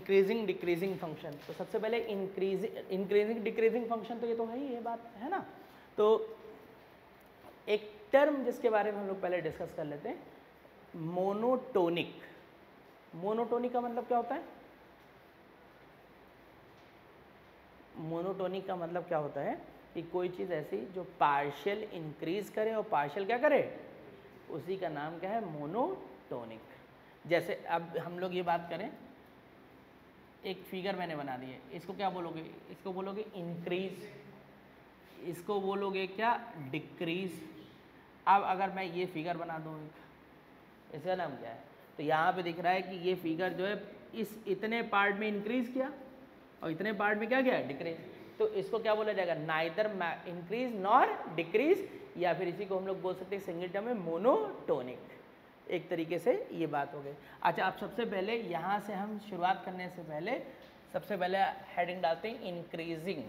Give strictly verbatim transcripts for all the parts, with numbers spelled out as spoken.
Increasing decreasing function. तो सबसे पहले इंक्रीजिंग इंक्रीजिंग डिक्रीजिंग फंक्शन, तो ये तो है ही, ये बात है ना। तो एक टर्म जिसके बारे में हम लोग पहले डिस्कस कर लेते हैं, मोनोटोनिक। मोनोटोनिक का मतलब क्या होता है? मोनोटोनिक का मतलब क्या होता है कि कोई चीज़ ऐसी जो पार्शियल इंक्रीज करे और पार्शियल क्या करे, उसी का नाम क्या है? मोनोटोनिक। जैसे अब हम लोग ये बात करें, एक फिगर मैंने बना दी है, इसको क्या बोलोगे? इसको बोलोगे इंक्रीज, इसको बोलोगे क्या? डिक्रीज। अब अगर मैं ये फिगर बना दूँ, इसका नाम क्या है? तो यहाँ पे दिख रहा है कि ये फिगर जो है इस इतने पार्ट में इंक्रीज किया और इतने पार्ट में क्या किया? डिक्रीज। तो इसको क्या बोला जाएगा? नाइदर इंक्रीज नॉर डिक्रीज, या फिर इसी को हम लोग बोल सकते हैं सिंगल टर्म में मोनोटोनिक। एक तरीके से ये बात हो गई। अच्छा, अब सबसे पहले यहाँ से हम शुरुआत करने से पहले सबसे पहले हेडिंग डालते हैं इंक्रीजिंग।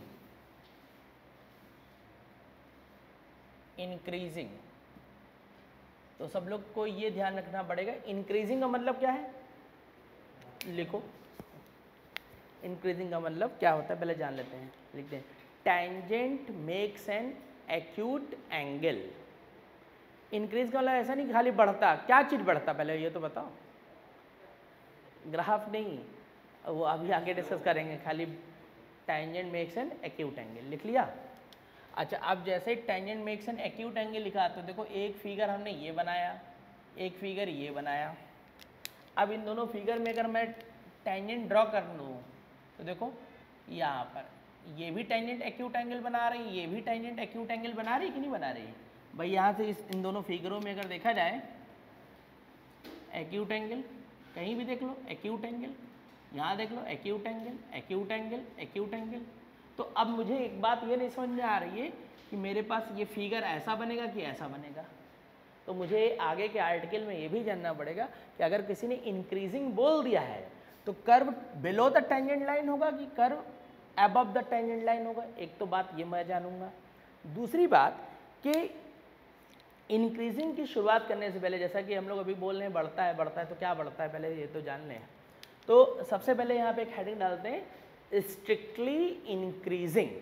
इंक्रीजिंग तो सब लोग को ये ध्यान रखना पड़ेगा, इंक्रीजिंग का मतलब क्या है? लिखो, इंक्रीजिंग का मतलब क्या होता है पहले जान लेते हैं। लिखते हैं, tangent makes an acute angle. Increase का मतलब ऐसा नहीं खाली बढ़ता, क्या चीज़ बढ़ता पहले ये तो बताओ। ग्राफ नहीं, वो अभी आगे डिस्कस करेंगे। खाली tangent makes an acute angle लिख लिया। अच्छा, अब जैसे tangent makes an acute angle लिखा तो देखो एक फिगर हमने ये बनाया, एक फिगर ये बनाया। अब इन दोनों फिगर में अगर मैं टेंजेंट ड्रॉ कर लूँ तो देखो यहाँ पर ये भी टेंजेंट एक्यूट एंगल बना रही है, ये भी टेंजेंट एक्यूट एंगल बना रही है कि नहीं बना रही है भाई? यहाँ से इस इन दोनों फिगरों में अगर देखा जाए, एक्यूट एंगल कहीं भी देख लो, एक्यूट एंगल यहाँ देख लो, acute angle acute angle acute angle. तो अब मुझे एक बात ये नहीं समझ में आ रही है कि मेरे पास ये फिगर ऐसा बनेगा कि ऐसा बनेगा। तो मुझे आगे के आर्टिकल में ये भी जानना पड़ेगा कि अगर किसी ने इंक्रीजिंग बोल दिया है तो curve below the tangent line होगा कि curve above the tangent line होगा। एक तो बात ये मैं जानूंगा। दूसरी बात कि इंक्रीजिंग की शुरुआत करने से पहले, जैसा कि हम लोग अभी बोल रहे हैं बढ़ता है बढ़ता है, तो क्या बढ़ता है पहले ये तो जान लें। तो सबसे पहले यहाँ पे एक हेडिंग डालते हैं, स्ट्रिक्टली इंक्रीजिंग।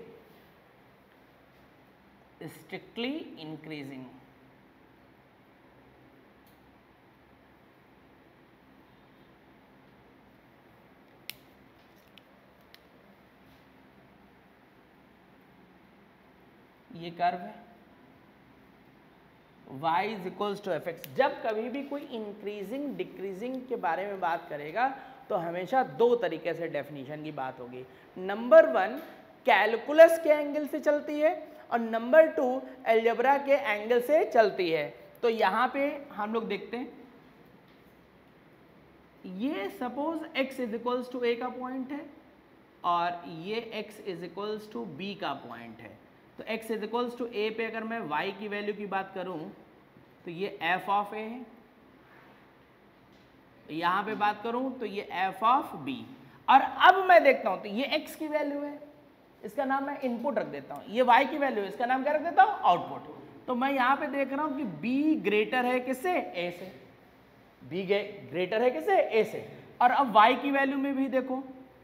स्ट्रिक्टली इंक्रीजिंग ये कर्व है, y is equals to f x. जब कभी भी कोई इंक्रीजिंग डिक्रीजिंग के बारे में बात करेगा तो हमेशा दो तरीके से डेफिनेशन की बात होगी। नंबर वन कैलकुलस के एंगल से चलती है और नंबर टू अलजेब्रा के एंगल से चलती है। तो यहाँ पे हम लोग देखते हैं, ये suppose x is equals to a का पॉइंट है और ये x is equals to b का पॉइंट है। तो x is equals to a पे अगर मैं y की वैल्यू की बात करूं तो ये f ऑफ a है, यहां पे बात करूं तो ये f ऑफ b। और अब मैं देखता हूं तो ये x की वैल्यू है, इसका नाम मैं इनपुट रख देता हूं। ये y की वैल्यू है, इसका नाम क्या रख देता हूं? आउटपुट। तो मैं यहां पे देख रहा हूं कि b ग्रेटर है किससे? a से। b ग्रेटर है किससे? a से। और अब y की वैल्यू में भी देखो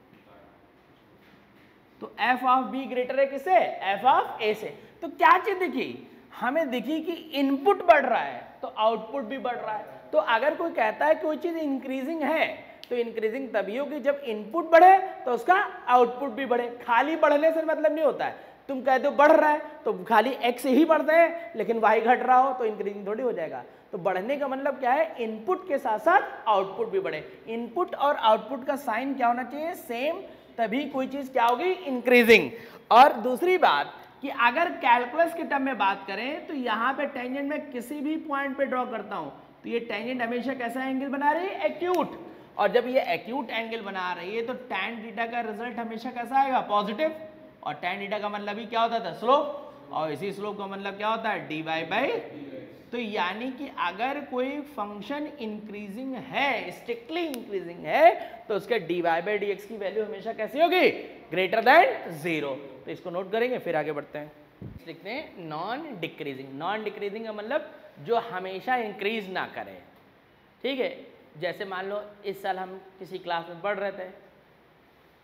तो f ऑफ b ग्रेटर है किससे? f ऑफ a से। तो क्या चीज दिखी हमें? दिखी कि इनपुट बढ़ रहा है तो आउटपुट भी बढ़ रहा है। तो अगर कोई कहता है कोई चीज इंक्रीजिंग है तो इंक्रीजिंग तभी होगी जब इनपुट बढ़े तो उसका आउटपुट भी बढ़े। खाली बढ़ने से मतलब नहीं होता है। तुम कहते हो बढ़ रहा है तो खाली x ही बढ़ते हैं लेकिन y घट रहा हो तो इंक्रीजिंग थोड़ी हो जाएगा। तो बढ़ने का मतलब क्या है? इनपुट के साथ साथ आउटपुट भी बढ़े। इनपुट और आउटपुट का साइन क्या होना चाहिए? सेम, तभी कोई चीज क्या होगी? इंक्रीजिंग। और दूसरी बात कि अगर कैलकुलस के टर्म में बात करें तो यहाँ पे टेंजेंट में किसी भी पॉइंट पे ड्रॉ करता हूं तो ये टेंजेंट हमेशा कैसा एंगल बना रही है? एक्यूट। और जब ये एक्यूट एंगल बना रही है तो tan थीटा का रिजल्ट हमेशा कैसा आएगा? पॉजिटिव। और tan थीटा का मतलब ही क्या होता था? स्लोप। और इसी स्लोप का मतलब क्या होता है? D y by. तो यानी कि अगर कोई फंक्शन इंक्रीजिंग है, स्ट्रिक्टली इंक्रीजिंग है, तो उसके d y by d x की वैल्यू हमेशा कैसी होगी? Greater than zero. तो इसको नोट करेंगे, फिर आगे बढ़ते हैं। लिखते हैं नॉन डिक्रीजिंग। नॉन डिक्रीजिंग का मतलब जो हमेशा इंक्रीज ना करे। ठीक है, जैसे मान लो इस साल हम किसी क्लास में पढ़ रहे थे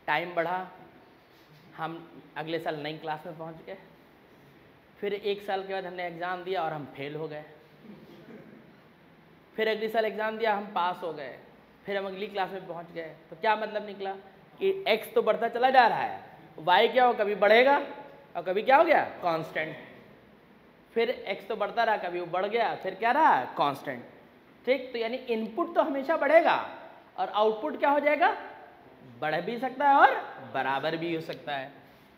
टाइम बढ़ा, हम अगले साल नई क्लास में पहुंच गए, फिर एक साल के बाद हमने एग्ज़ाम दिया और हम फेल हो गए, फिर अगले साल एग्ज़ाम दिया हम पास हो गए, फिर हम अगली क्लास में पहुंच गए। तो क्या मतलब निकला कि x तो बढ़ता चला जा रहा है, y क्या हो, कभी बढ़ेगा और कभी क्या हो गया, कांस्टेंट। फिर x तो बढ़ता रहा, कभी वो बढ़ गया, फिर क्या रहा, कांस्टेंट। ठीक, तो यानी इनपुट तो हमेशा बढ़ेगा और आउटपुट क्या हो जाएगा, बढ़ भी सकता है और बराबर भी हो सकता है।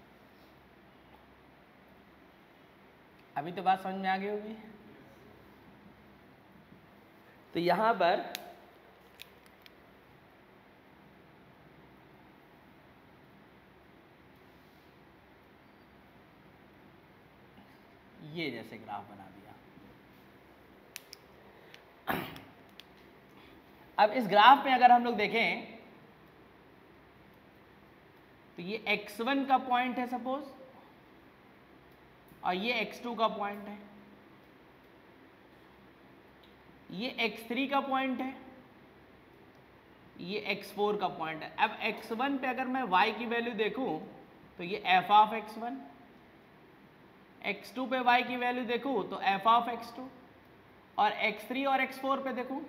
अभी तो बात समझ में आ गई होगी। तो यहां पर ये जैसे ग्राफ बना दिया। अब इस ग्राफ में अगर हम लोग देखें तो ये एक्स वन का पॉइंट है सपोज, और ये एक्स टू का पॉइंट है, ये एक्स थ्री का पॉइंट है, ये एक्स फोर का पॉइंट है। अब एक्स वन पे अगर मैं y की वैल्यू देखूं तो ये f of x one, x two पे y की वैल्यू देखूं तो f ऑफ एक्स टू, और एक्स थ्री और एक्स फोर पे देखूं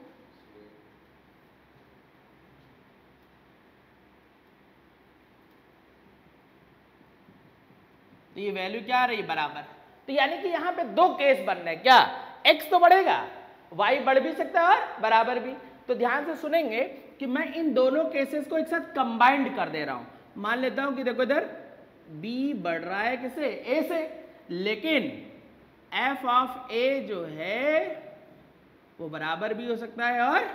तो ये वैल्यू क्या आ रही है, बराबर। तो यानी कि यहां पे दो केस बन रहे हैं, क्या, x तो बढ़ेगा, y बढ़ भी सकता है और बराबर भी। तो ध्यान से सुनेंगे कि मैं इन दोनों केसेस को एक साथ कंबाइंड कर दे रहा हूं। मान लेता हूं कि देखो इधर b बढ़ रहा है किसे, a से, लेकिन f ऑफ a जो है वो बराबर भी हो सकता है और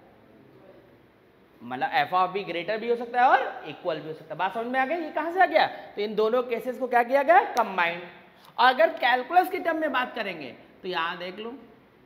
मतलब एफ ऑफ बी ग्रेटर भी हो सकता है और इक्वल भी हो सकता है। बात समझ में आ गई, ये कहां से आ गया, तो इन दोनों केसेस को क्या किया गया, कंबाइंड। और अगर कैलकुलस की टर्म में बात करेंगे तो यहां देख लो,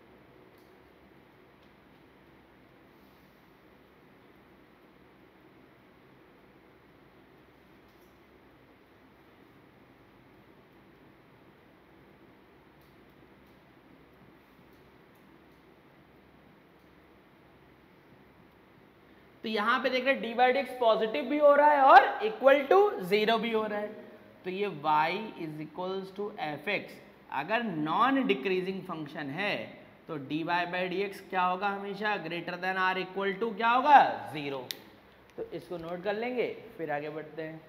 तो यहां पे देख रहे d by d x positive भी हो रहा है और इक्वल टू जीरो भी हो रहा है। तो ये y is equals to f x अगर नॉन डिक्रीजिंग फंक्शन है तो d y by d x क्या होगा, हमेशा greater than or equal to क्या होगा, जीरो। तो इसको नोट कर लेंगे, फिर आगे बढ़ते हैं।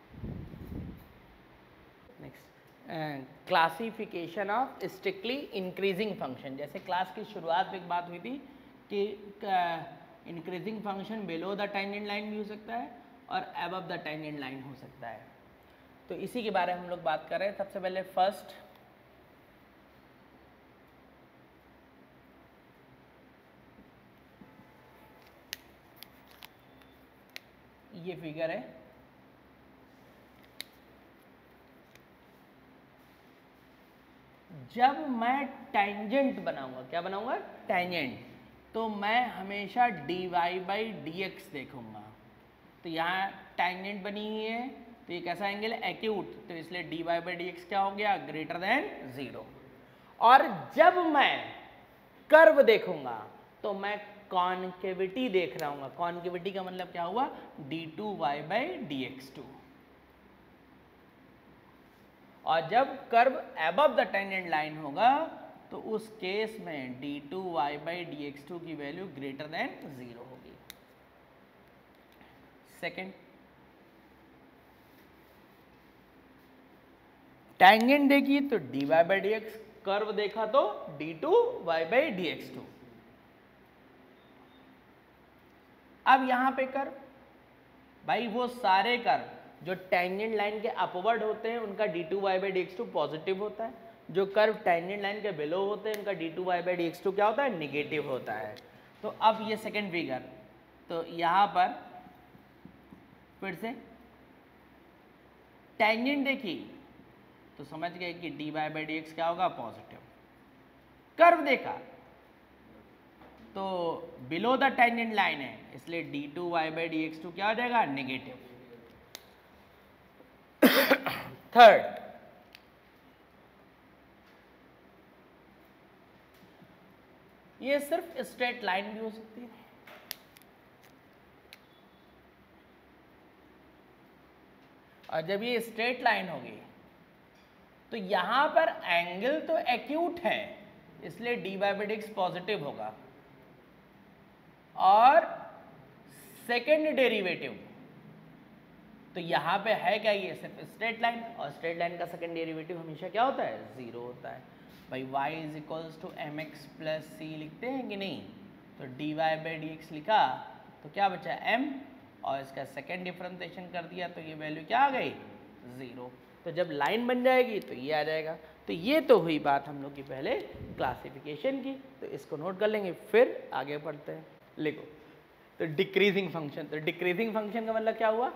Next, classification of strictly increasing function. जैसे क्लास की शुरुआत में एक बात हुई थी कि increasing function below the tangent line भी हो सकता है और अबव द टेंजेंट लाइन हो सकता है। तो इसी के बारे में हम लोग बात कर रहे हैं। सबसे पहले फर्स्ट ये फिगर है, जब मैं टेंजेंट बनाऊंगा, क्या बनाऊंगा, टेंजेंट, तो मैं हमेशा d y by d x देखूंगा। तो यहाँ टेंजेंट बनी हुई है तो ये कैसा एंगल है, एक्यूट, तो इसलिए d y by d x क्या हो गया, ग्रेटर देन जीरो। और जब मैं कर्व देखूंगा तो मैं कॉन्केविटी देख रहा हूँ। कॉन्केविटी का मतलब क्या हुआ, d two y by d x two. और जब curve above the tangent line होगा तो उस केस में d two y by d x two की वैल्यू ग्रेटर देन जीरो होगी। सेकेंड, टेंजेंट देखिए तो d y by d x, curve देखा तो d two y by d x two. अब यहां पे कर्व, भाई वो सारे कर्व जो टेंजेंट लाइन के अपवर्ड होते हैं उनका d two y by d x two positive होता है, जो कर्व टेंजेंट लाइन के बिलो होते हैं उनका d two y by d x two क्या होता है, निगेटिव होता है। तो अब ये सेकेंड फिगर, तो यहां पर फिर से टेंजेंट देखी तो समझ गए कि d y by d x क्या होगा, पॉजिटिव। कर्व देखा तो बिलो द टेंजेंट लाइन है इसलिए d two y by d x two क्या हो जाएगा, निगेटिव। थर्ड, ये सिर्फ स्ट्रेट लाइन भी हो सकती है। और जब ये स्ट्रेट लाइन होगी तो यहाँ पर एंगल तो एक्यूट है, इसलिए d by by d x positive होगा। और सेकेंड डेरिवेटिव तो यहाँ पे है क्या, ये सिर्फ स्ट्रेट लाइन, और स्ट्रेट लाइन का सेकेंड डेरिवेटिव हमेशा क्या होता है, जीरो होता है। भाई y is equals to m x plus c लिखते हैं कि नहीं, तो d y by d x लिखा तो क्या बचा m, और इसका सेकेंड डिफरेंशिएशन कर दिया तो ये वैल्यू क्या आ गई, ज़ीरो। तो जब लाइन बन जाएगी तो ये आ जाएगा। तो ये तो हुई बात हम लोग की पहले क्लासिफिकेशन की, तो इसको नोट कर लेंगे, फिर आगे बढ़ते हैं। लिखो, तो डिक्रीजिंग फंक्शन, तो डिक्रीजिंग फंक्शन का मतलब क्या हुआ,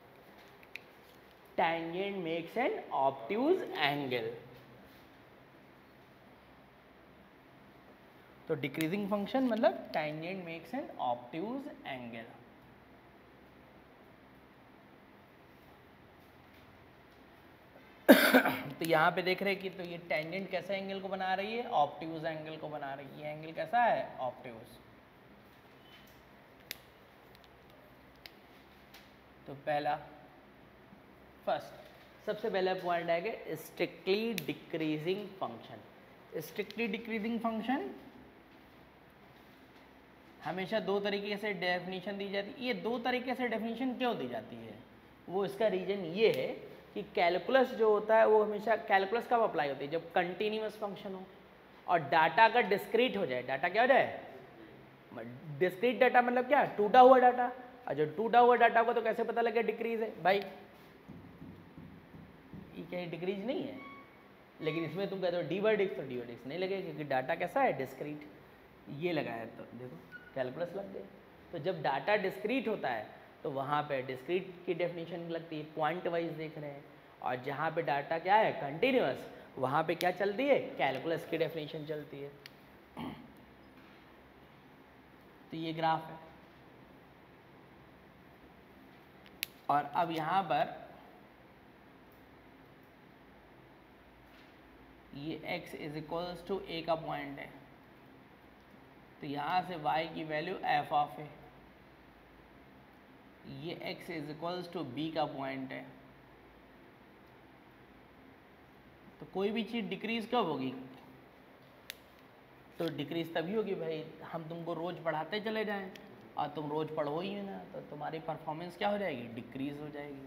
tangent makes an obtuse angle। तो डिक्रीजिंग फंक्शन मतलब tangent makes an obtuse angle। तो यहाँ पे देख रहे हैं कि तो ये टेंजेंट कैसे एंगल को बना रही है, ऑब्ट्यूज एंगल को बना रही है। ये एंगल कैसा है, ऑब्ट्यूज। तो पहला फर्स्ट सबसे पहला पॉइंट है कि strictly decreasing function. Strictly decreasing function हमेशा दो तरीके से डेफिनेशन दी जाती है। ये दो तरीके से डेफिनेशन क्यों दी जाती है, वो इसका रीजन ये है कि कैलकुलस जो होता है वो हमेशा, कैलकुलस कब अप्लाई होती है, जब कंटिन्यूअस फंक्शन हो और डाटा का डिस्क्रीट हो जाए। डाटा क्या हो जाए, डिस्क्रीट डाटा मतलब क्या, टूटा हुआ डाटा। और जो टूटा हुआ डाटा को तो कैसे पता लगे डिक्रीज है, भाई ये क्या डिक्रीज नहीं है, लेकिन इसमें तुम कहते हो डी बाई डी एक्स, तो डी बाई डी एक्स नहीं लगेगा क्योंकि डाटा कैसा है, डिस्क्रीट। ये लगाया तो देखो कैलकुलस लग गए। तो जब डाटा डिस्क्रीट होता है तो वहाँ पे डिस्क्रीट की डेफिनेशन लगती है, पॉइंट वाइज देख रहे हैं। और जहाँ पे डाटा क्या है, कंटिन्यूअस, वहाँ पे क्या चलती है, कैलकुलस की डेफिनेशन चलती है। तो ये ग्राफ है। और अब यहाँ पर ये x is equals to a का पॉइंट है, तो यहाँ से y की वैल्यू f ऑफ है। ये x is equals to b का पॉइंट है। तो कोई भी चीज़ डिक्रीज कब होगी, तो डिक्रीज तभी होगी भाई हम तुमको रोज़ पढ़ाते चले जाएं और तुम रोज़ पढ़ो ही ना, तो तुम्हारी परफॉर्मेंस क्या हो जाएगी, डिक्रीज हो जाएगी।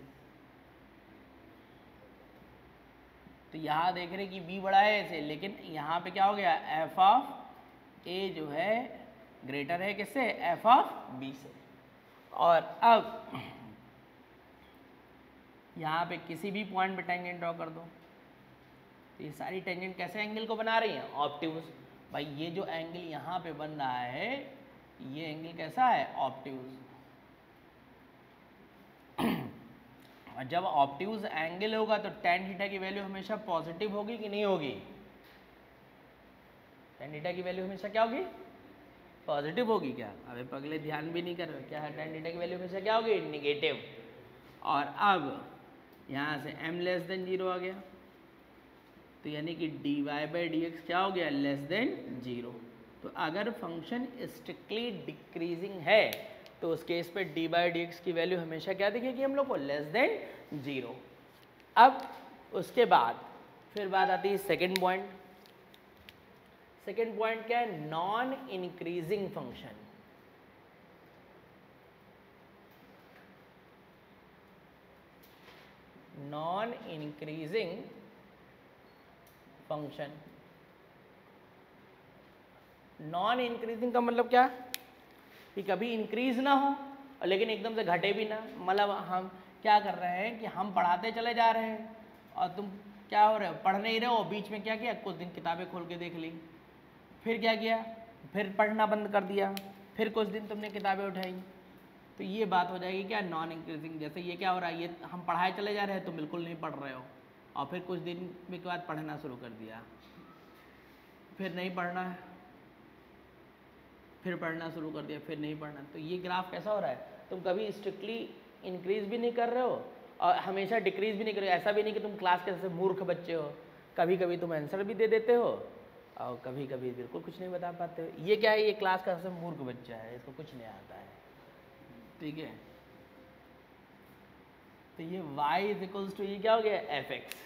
तो यहाँ देख रहे कि b बड़ा है ऐसे, लेकिन यहाँ पे क्या हो गया, f ऑफ a जो है ग्रेटर है किससे, f ऑफ b से। और अब यहाँ पे किसी भी पॉइंट पे टेंजेंट ड्रॉ कर दो, तो ये सारी टेंजेंट कैसे एंगल को बना रही हैं, ऑब्ट्यूज। भाई ये जो एंगल यहाँ पे बन रहा है, ये एंगल कैसा है, ऑब्ट्यूज। और जब ऑब्ट्यूज एंगल होगा तो tan थीटा की वैल्यू हमेशा पॉजिटिव होगी कि नहीं होगी, tan थीटा की वैल्यू हमेशा क्या होगी, पॉजिटिव होगी। क्या अबे पगले ध्यान भी नहीं कर रहे, क्या है, tan थीटा की वैल्यू हमेशा क्या होगी, निगेटिव। और अब यहाँ से m लेस देन जीरो आ गया, तो यानी कि d y by d x क्या हो गया, लेस देन जीरो। तो अगर फंक्शन स्ट्रिक्टली डिक्रीजिंग है तो उस केस पे डी बाई डी एक्स की वैल्यू हमेशा क्या दिखेगी हम लोग को, लेस देन जीरो। अब उसके बाद फिर बात आती है सेकेंड पॉइंट। सेकेंड पॉइंट क्या है, non increasing function. Non increasing function. Non increasing का मतलब क्या, कि कभी इंक्रीज ना हो और लेकिन एकदम से घटे भी ना। मतलब हम क्या कर रहे हैं कि हम पढ़ाते चले जा रहे हैं और तुम क्या हो रहे हो, पढ़ नहीं रहे हो, बीच में क्या किया, कुछ दिन किताबें खोल के देख ली, फिर क्या किया, फिर पढ़ना बंद कर दिया, फिर कुछ दिन तुमने किताबें उठाई, तो ये बात हो जाएगी क्या, नॉन इंक्रीजिंग। जैसे ये क्या हो रहा है, ये हम पढ़ाए चले जा रहे हैं, तुम बिल्कुल नहीं पढ़ रहे हो, और फिर कुछ दिन के बाद पढ़ना शुरू कर दिया, फिर नहीं पढ़ना है, फिर पढ़ना शुरू कर दिया, फिर नहीं पढ़ना। तो ये ग्राफ कैसा हो रहा है, तुम कभी स्ट्रिक्टली इंक्रीज भी नहीं कर रहे हो और हमेशा डिक्रीज भी नहीं कर रहे हो। ऐसा भी नहीं कि तुम क्लास के जैसे मूर्ख बच्चे हो, कभी कभी तुम आंसर भी दे देते हो और कभी कभी बिल्कुल कुछ नहीं बता पाते हो। ये क्या है, ये क्लास का सबसे मूर्ख बच्चा है, इसको कुछ नहीं आता है, ठीक है। तो ये y इज इक्वल्स टू ये क्या हो गया एफ एक्स।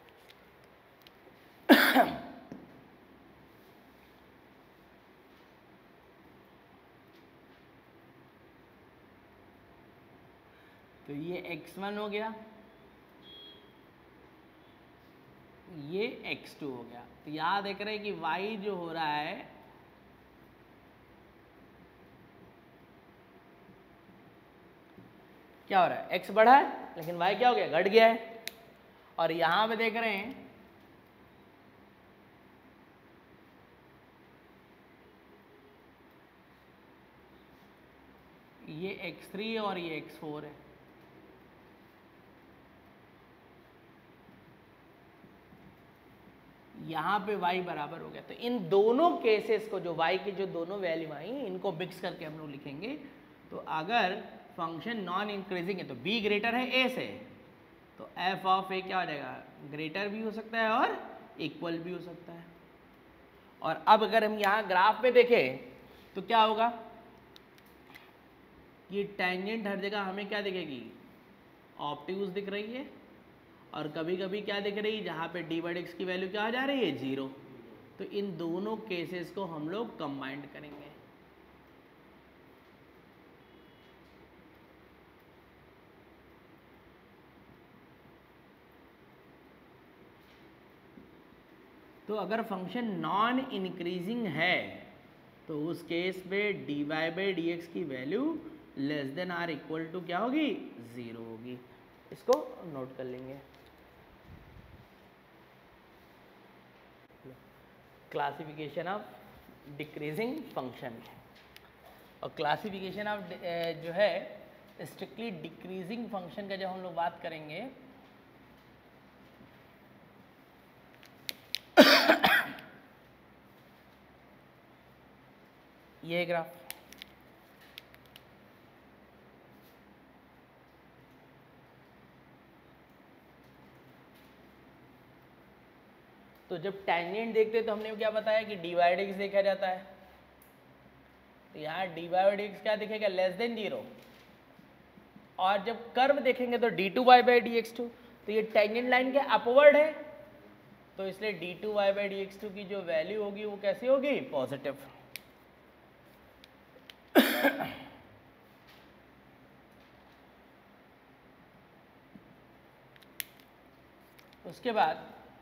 तो ये एक्स वन हो गया, ये एक्स टू हो गया। तो यहां देख रहे हैं कि y जो हो रहा है क्या हो रहा है, x बढ़ा है लेकिन y क्या हो गया, घट गया है। और यहां पे देख रहे हैं ये एक्स थ्री है और ये एक्स फोर है। यहाँ पे y बराबर हो गया। तो इन दोनों केसेस को, जो y की जो दोनों वैल्यू आई, इनको मिक्स करके हम लोग लिखेंगे। तो अगर फंक्शन नॉन इंक्रीजिंग है तो b ग्रेटर है a से, तो f ऑफ a क्या हो जाएगा, ग्रेटर भी हो सकता है और इक्वल भी हो सकता है। और अब अगर हम यहाँ ग्राफ पे देखें तो क्या होगा, ये टेंजेंट हर जगह हमें क्या दिखेगी, ऑब्ट्यूज दिख रही है। और कभी कभी क्या दिख रही है, जहाँ पे डी बाई एक्स की वैल्यू क्या आ जा रही है, जीरो। तो इन दोनों केसेस को हम लोग कंबाइंड करेंगे। तो अगर फंक्शन नॉन इंक्रीजिंग है तो उस केस में d y by d x की value less than or equal to क्या होगी, जीरो होगी। इसको नोट कर लेंगे। क्लासिफिकेशन ऑफ डिक्रीजिंग फंक्शन, और क्लासिफिकेशन ऑफ जो है स्ट्रिक्टली डिक्रीजिंग फंक्शन का जब हम लोग बात करेंगे ये ग्राफ, तो जब टेंजेंट देखते तो हमने क्या बताया कि डी वाई एक्स देखा जाता है। तो यहाँ डी वाई एक्स क्या दिखेगा, लेस देन जीरो। और जब कर्व देखेंगे तो d two y by d x two, तो ये टेंजेंट लाइन के अपवर्ड है, तो इसलिए d two y by d x two की जो वैल्यू होगी वो कैसी होगी, पॉजिटिव। उसके बाद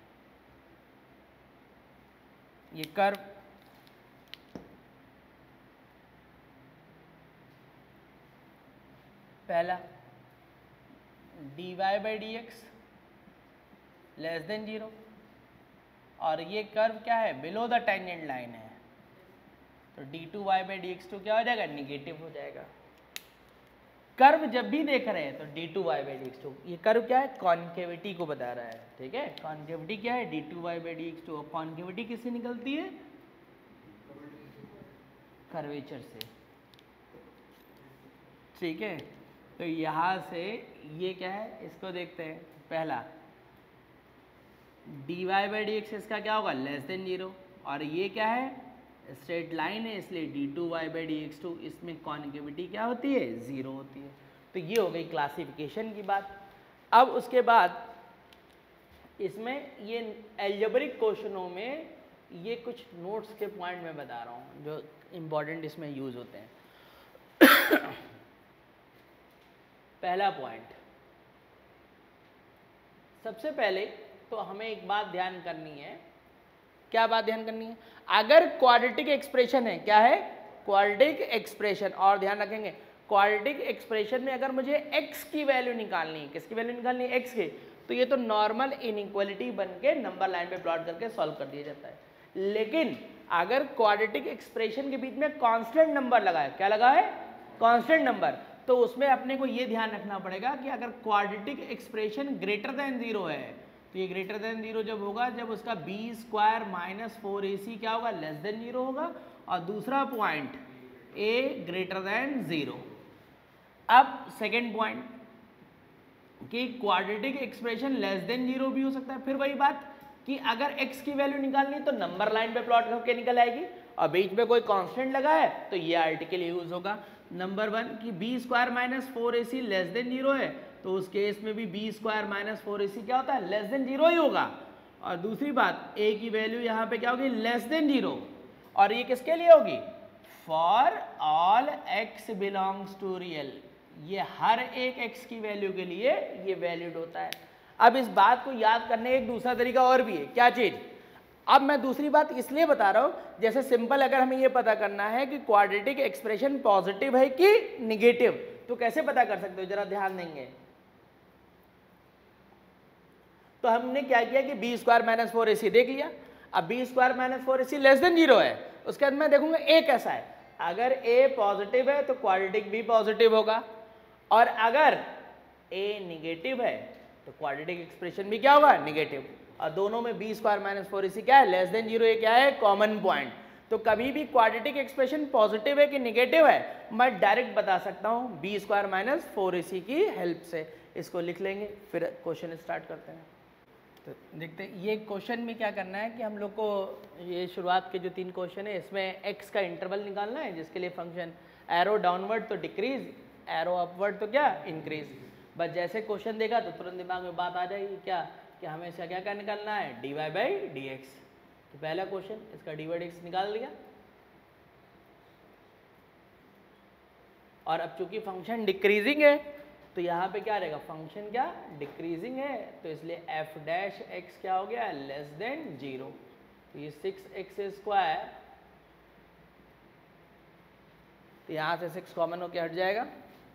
ये कर्व पहला d y by d x less than zero, और ये कर्व क्या है, बिलो द टेंजेंट लाइन है, तो d two y by d x two क्या हो जाएगा, निगेटिव हो जाएगा। कर्व जब भी देख रहे हैं तो d two y by d x two, ये कर्व क्या है, कॉन्केविटी को बता रहा है, ठीक है। कॉन्केविटी क्या है, d two y by d x two. Concavity किससे निकलती है, कर्वेचर से, ठीक है। तो यहाँ से ये क्या है, इसको देखते हैं। पहला d y by d x इसका क्या होगा, लेस देन जीरो, और ये क्या है, स्ट्रेट लाइन है, इसलिए d two y by d x two, इसमें कॉन्केविटी क्या होती है, जीरो होती है। तो ये हो गई क्लासिफिकेशन की बात। अब उसके बाद इसमें ये एल्जेब्रिक क्वेश्चनों में ये कुछ नोट्स के पॉइंट मैं बता रहा हूँ जो इम्पोर्टेंट इसमें यूज होते हैं। पहला पॉइंट, सबसे पहले तो हमें एक बात ध्यान करनी है। क्या बात ध्यान करनी है, अगर क्वाड्रेटिक एक्सप्रेशन है, क्या है, क्वाड्रेटिक एक्सप्रेशन, और ध्यान रखेंगे क्वाड्रेटिक एक्सप्रेशन में अगर मुझे x की वैल्यू निकालनी है, किसकी वैल्यू निकालनी है, x की, तो ये तो नॉर्मल इनइक्वालिटी बन के नंबर लाइन पे प्लॉट करके सॉल्व कर दिया जाता है। लेकिन अगर क्वाड्रेटिक एक्सप्रेशन के बीच में कांस्टेंट नंबर लगा है, क्या लगा है, कांस्टेंट नंबर, तो उसमें अपने को ये ध्यान रखना पड़ेगा कि अगर quadratic expression greater than zero है, तो ये ग्रेटर देन जीरो जब होगा जब उसका b square minus four a c क्या होगा, लेस देन जीरो होगा। और दूसरा point a greater than zero. अब सेकेंड पॉइंट कि quadratic expression less than zero भी हो सकता है। फिर वही बात कि अगर x की वैल्यू निकालनी तो नंबर लाइन पे प्लॉट करके निकल आएगी, और बीच में कोई कांस्टेंट लगा है तो ये आर्टिकल यूज होगा। नंबर वन कि b square minus four a c less than zero है, तो उस केस में भी b square minus four a c क्या होता है, लेस देन जीरो ही होगा। और दूसरी बात, ए की वैल्यू यहाँ पे क्या होगी, लेस देन जीरो, और ये किसके लिए होगी, for all x belongs to real, ये हर एक एक्स की वैल्यू के लिए ये वैलिड होता है। अब इस बात को याद करने का एक दूसरा तरीका और भी है, क्या चीज, अब मैं दूसरी बात इसलिए बता रहा हूं, जैसे सिंपल अगर हमें ये पता करना है कि क्वाड्रेटिक एक्सप्रेशन पॉजिटिव है कि निगेटिव, तो कैसे पता कर सकते हो, जरा ध्यान देंगे। तो हमने क्या किया कि b square minus four a c देख लिया, अब b square minus four a c less than zero है, उसके बाद मैं देखूंगा ए कैसा है, अगर ए पॉजिटिव है तो क्वाड्रेटिक भी पॉजिटिव होगा, और अगर ए निगेटिव है तो क्वाड्रेटिक एक्सप्रेशन भी क्या होगा, निगेटिव। और दोनों में b square minus four a c क्या है, लेस देन जीरो, ये क्या है, कॉमन पॉइंट। तो कभी भी क्वाड्रेटिक एक्सप्रेशन पॉजिटिव है कि निगेटिव है, मैं डायरेक्ट बता सकता हूँ b square minus four a c की हेल्प से। इसको लिख लेंगे, फिर क्वेश्चन स्टार्ट करते हैं। तो देखते हैं ये क्वेश्चन में क्या करना है कि हम लोग को ये शुरुआत के जो तीन क्वेश्चन है इसमें x का इंटरवल निकालना है, जिसके लिए फंक्शन एरो डाउनवर्ड तो डिक्रीज, एरो अपवर्ड तो क्या, इंक्रीज। बस जैसे क्वेश्चन देखा तो तुरंत दिमाग में बात आ जाएगी क्या, कि हमें इसका क्या क्या निकालना है, d y by d x. तो पहला क्वेश्चन, इसका डी वाई डी एक्स निकाल लिया, और अब चूंकि फंक्शन डिक्रीजिंग है तो यहाँ पे क्या रहेगा, फंक्शन क्या डिक्रीजिंग है, तो इसलिए एफ डैश एक्स क्या हो गया, लेस देन जीरो। तो ये सिक्स एक्स स्क्वायर, तो यहाँ से सिक्स कॉमन होकर हट जाएगा,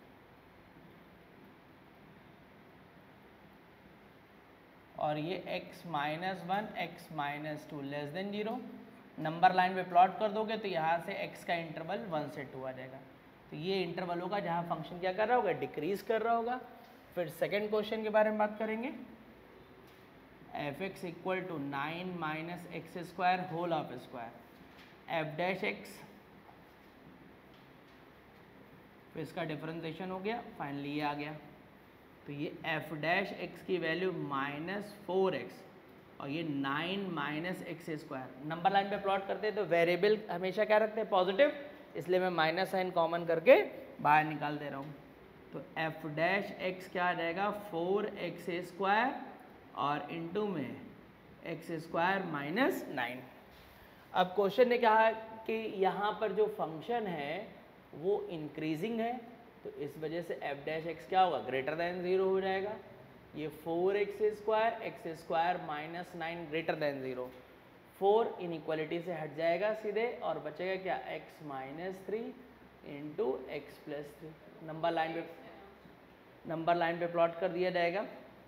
और ये x minus one x minus two less than zero. Number line पे प्लॉट कर दोगे तो यहाँ से x का इंटरवल वन से टू आ जाएगा। तो ये इंटरवल होगा जहाँ फंक्शन क्या कर रहा होगा, डिक्रीज कर रहा होगा। फिर सेकंड क्वेश्चन के बारे में बात करेंगे, f x equal to nine minus x square whole of square, f dash x, फिर इसका डिफरेंशिएशन हो गया, फाइनली ये आ गया। तो ये एफ डैश एक्स की वैल्यू माइनस फोर एक्स, और ये nine minus x square. Number line पे प्लॉट करते हैं तो वेरिएबल हमेशा क्या रखते हैं, पॉजिटिव, इसलिए मैं माइनस साइन कॉमन करके बाहर निकाल दे रहा हूँ। तो एफ डैश एक्स क्या आ जाएगा, फोर एक्स स्क्वायर और इनटू में एक्स स्क्वायर माइनस नाइन। अब क्वेश्चन ने कहा कि यहाँ पर जो फंक्शन है वो इंक्रीजिंग है, तो इस वजह से एफ डैश एक्स क्या होगा, ग्रेटर देन जीरो हो जाएगा। ये four x square x square minus nine greater than zero, four inequality से हट जाएगा सीधे, और बचेगा क्या, x minus three into x plus three. Number line पे नंबर लाइन पे प्लॉट कर दिया जाएगा,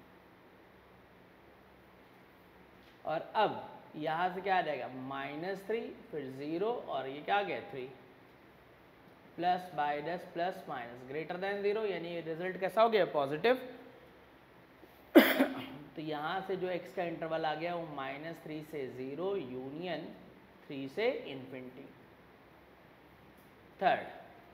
और अब यहाँ से क्या आ जाएगा, माइनस थ्री, फिर जीरो, और ये क्या आ गया, थ्री, प्लस बाई दस plus minus greater than zero, यानी रिजल्ट कैसा हो गया, पॉजिटिव। तो यहाँ से जो x का इंटरवल आ गया वो माइनस थ्री से जीरो यूनियन थ्री से इन्फिनिटी। थर्ड,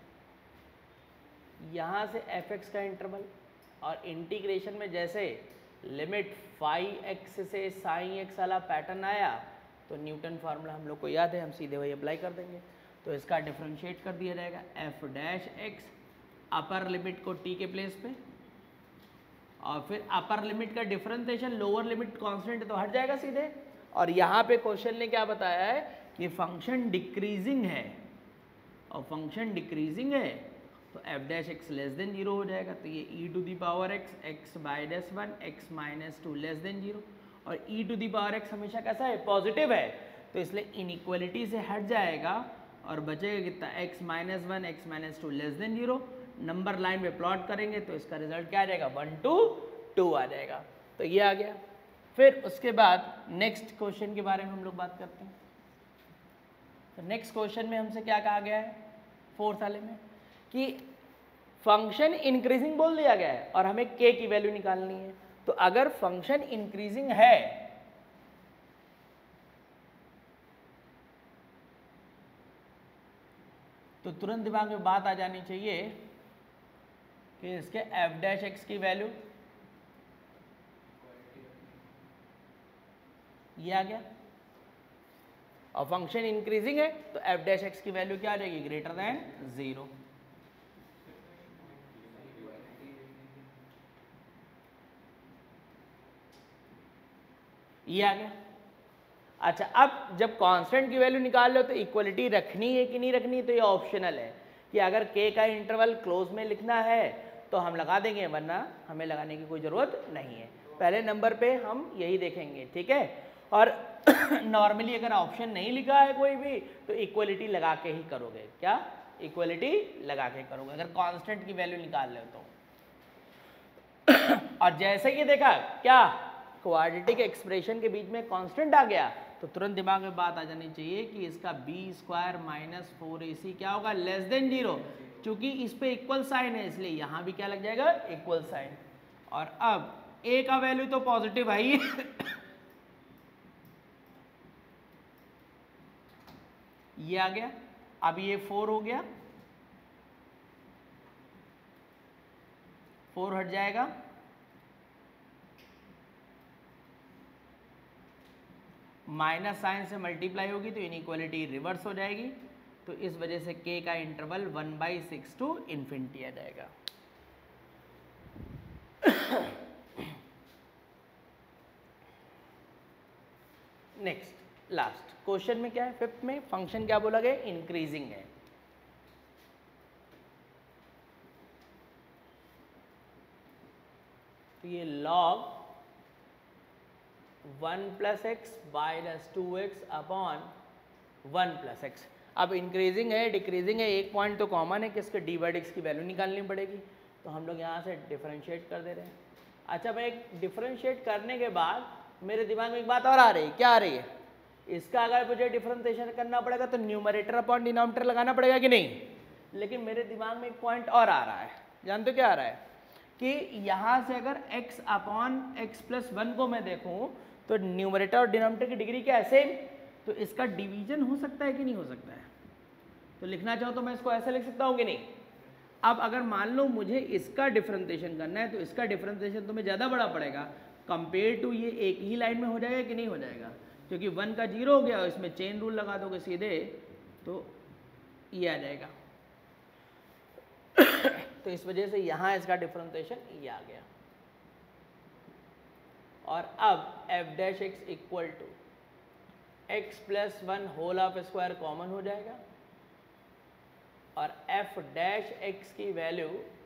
यहाँ से एफ एक्स का इंटरवल, और इंटीग्रेशन में जैसे लिमिट फाइव एक्स से साइन एक्स वाला पैटर्न आया, तो न्यूटन फार्मूला हम लोग को याद है, हम सीधे वही अप्लाई कर देंगे। तो इसका डिफरेंशिएट कर दिया जाएगा, f dash x, upper limit को t के प्लेस पे, और फिर अपर लिमिट का डिफरेंशिएशन, लोअर लिमिट कांस्टेंट तो हट जाएगा सीधे। और यहाँ पे क्वेश्चन ने क्या बताया है कि फंक्शन डिक्रीजिंग है, और फंक्शन डिक्रीजिंग है तो f dash x less than zero हो जाएगा। तो ये e to the power x, x by dash one, x minus two less than zero, और e to the power x हमेशा कैसा है, पॉजिटिव है, तो इसलिए इनइक्वालिटी से हट जाएगा, और बचेगा कितना, x minus one, x minus two less than zero. Number line पे प्लॉट करेंगे तो इसका रिजल्ट क्या आ जाएगा, वन टू टू आ जाएगा। तो ये आ गया। फिर उसके बाद नेक्स्ट क्वेश्चन के बारे में हम लोग बात करते हैं। तो नेक्स्ट क्वेश्चन में हमसे क्या कहा गया है, फोर्थ वाले में, कि फंक्शन इंक्रीजिंग बोल दिया गया है और हमें k की वैल्यू निकालनी है। तो अगर फंक्शन इंक्रीजिंग है तो तुरंत दिमाग में बात आ जानी चाहिए कि इसके एफ डैश एक्स की वैल्यू ये आ गया, और फंक्शन इंक्रीजिंग है तो एफ डैश एक्स की वैल्यू क्या आ जाएगी, ग्रेटर देन जीरो। ये आ गया। अच्छा, अब जब कांस्टेंट की वैल्यू निकाल लो तो इक्वलिटी रखनी है कि नहीं रखनी, तो ये ऑप्शनल है कि अगर के का इंटरवल क्लोज में लिखना है तो हम लगा देंगे, वरना हमें लगाने की कोई ज़रूरत नहीं है। पहले नंबर पे हम यही देखेंगे, ठीक है। और नॉर्मली अगर ऑप्शन नहीं लिखा है कोई भी तो इक्वलिटी लगा के ही करोगे। क्या? इक्वलिटी लगा के करोगे अगर कांस्टेंट की वैल्यू निकाल ले तो। और जैसे कि देखा क्या क्वाड्रेटिक एक्सप्रेशन के बीच में कांस्टेंट आ गया तो तुरंत दिमाग में बात आ जानी चाहिए कि इसका b square minus four a c क्या होगा, लेस देन जीरो। चूंकि इस पे इक्वल साइन है इसलिए यहां भी क्या लग जाएगा, इक्वल साइन। और अब ए का वैल्यू तो पॉजिटिव है ही ये आ गया। अब ये फोर हो गया, फोर हट जाएगा, माइनस साइन से मल्टीप्लाई होगी तो इनइक्वालिटी रिवर्स हो जाएगी। तो इस वजह से k का interval one by six to infinity आ जाएगा। नेक्स्ट लास्ट क्वेश्चन में क्या है, फिफ्थ में फंक्शन क्या बोला गया, इंक्रीजिंग है। तो ये log one plus x minus two x upon one plus x. अब इंक्रीजिंग है डिक्रीजिंग है, एक पॉइंट तो कॉमन है कि इसके डी बाई एक्स की वैल्यू निकालनी पड़ेगी, तो हम लोग यहाँ से डिफरेंशिएट कर दे रहे हैं। अच्छा, मैं एक डिफरेंशिएट करने के बाद मेरे दिमाग में एक बात और आ रही है, क्या आ रही है, इसका अगर मुझे डिफरेंशिएशन करना पड़ेगा तो न्यूमरेटर अपॉन डिनोमिनेटर लगाना पड़ेगा कि नहीं। लेकिन मेरे दिमाग में एक पॉइंट और आ रहा है, जानते हो क्या आ रहा है कि यहाँ से अगर x upon x plus one को मैं देखूँ तो न्यूमरेटर और डिनोमिनेटर की डिग्री क्या है, सेम। तो इसका डिवीजन हो सकता है कि नहीं हो सकता है। तो लिखना चाहो तो मैं इसको ऐसे लिख सकता हूँ कि नहीं। अब अगर मान लो मुझे इसका डिफरेंशिएशन करना है तो इसका डिफरेंशिएशन तुम्हें ज़्यादा बड़ा पड़ेगा कंपेयर टू ये एक ही लाइन में हो जाएगा कि नहीं हो जाएगा, क्योंकि वन का जीरो हो गया और इसमें चेन रूल लगा दोगे सीधे तो ये आ जाएगा। तो इस वजह से यहाँ इसका डिफरेंशिएशन ये आ गया। और अब f dash x equal to x plus one whole of square common हो जाएगा और एफ डैश एक्स की वैल्यू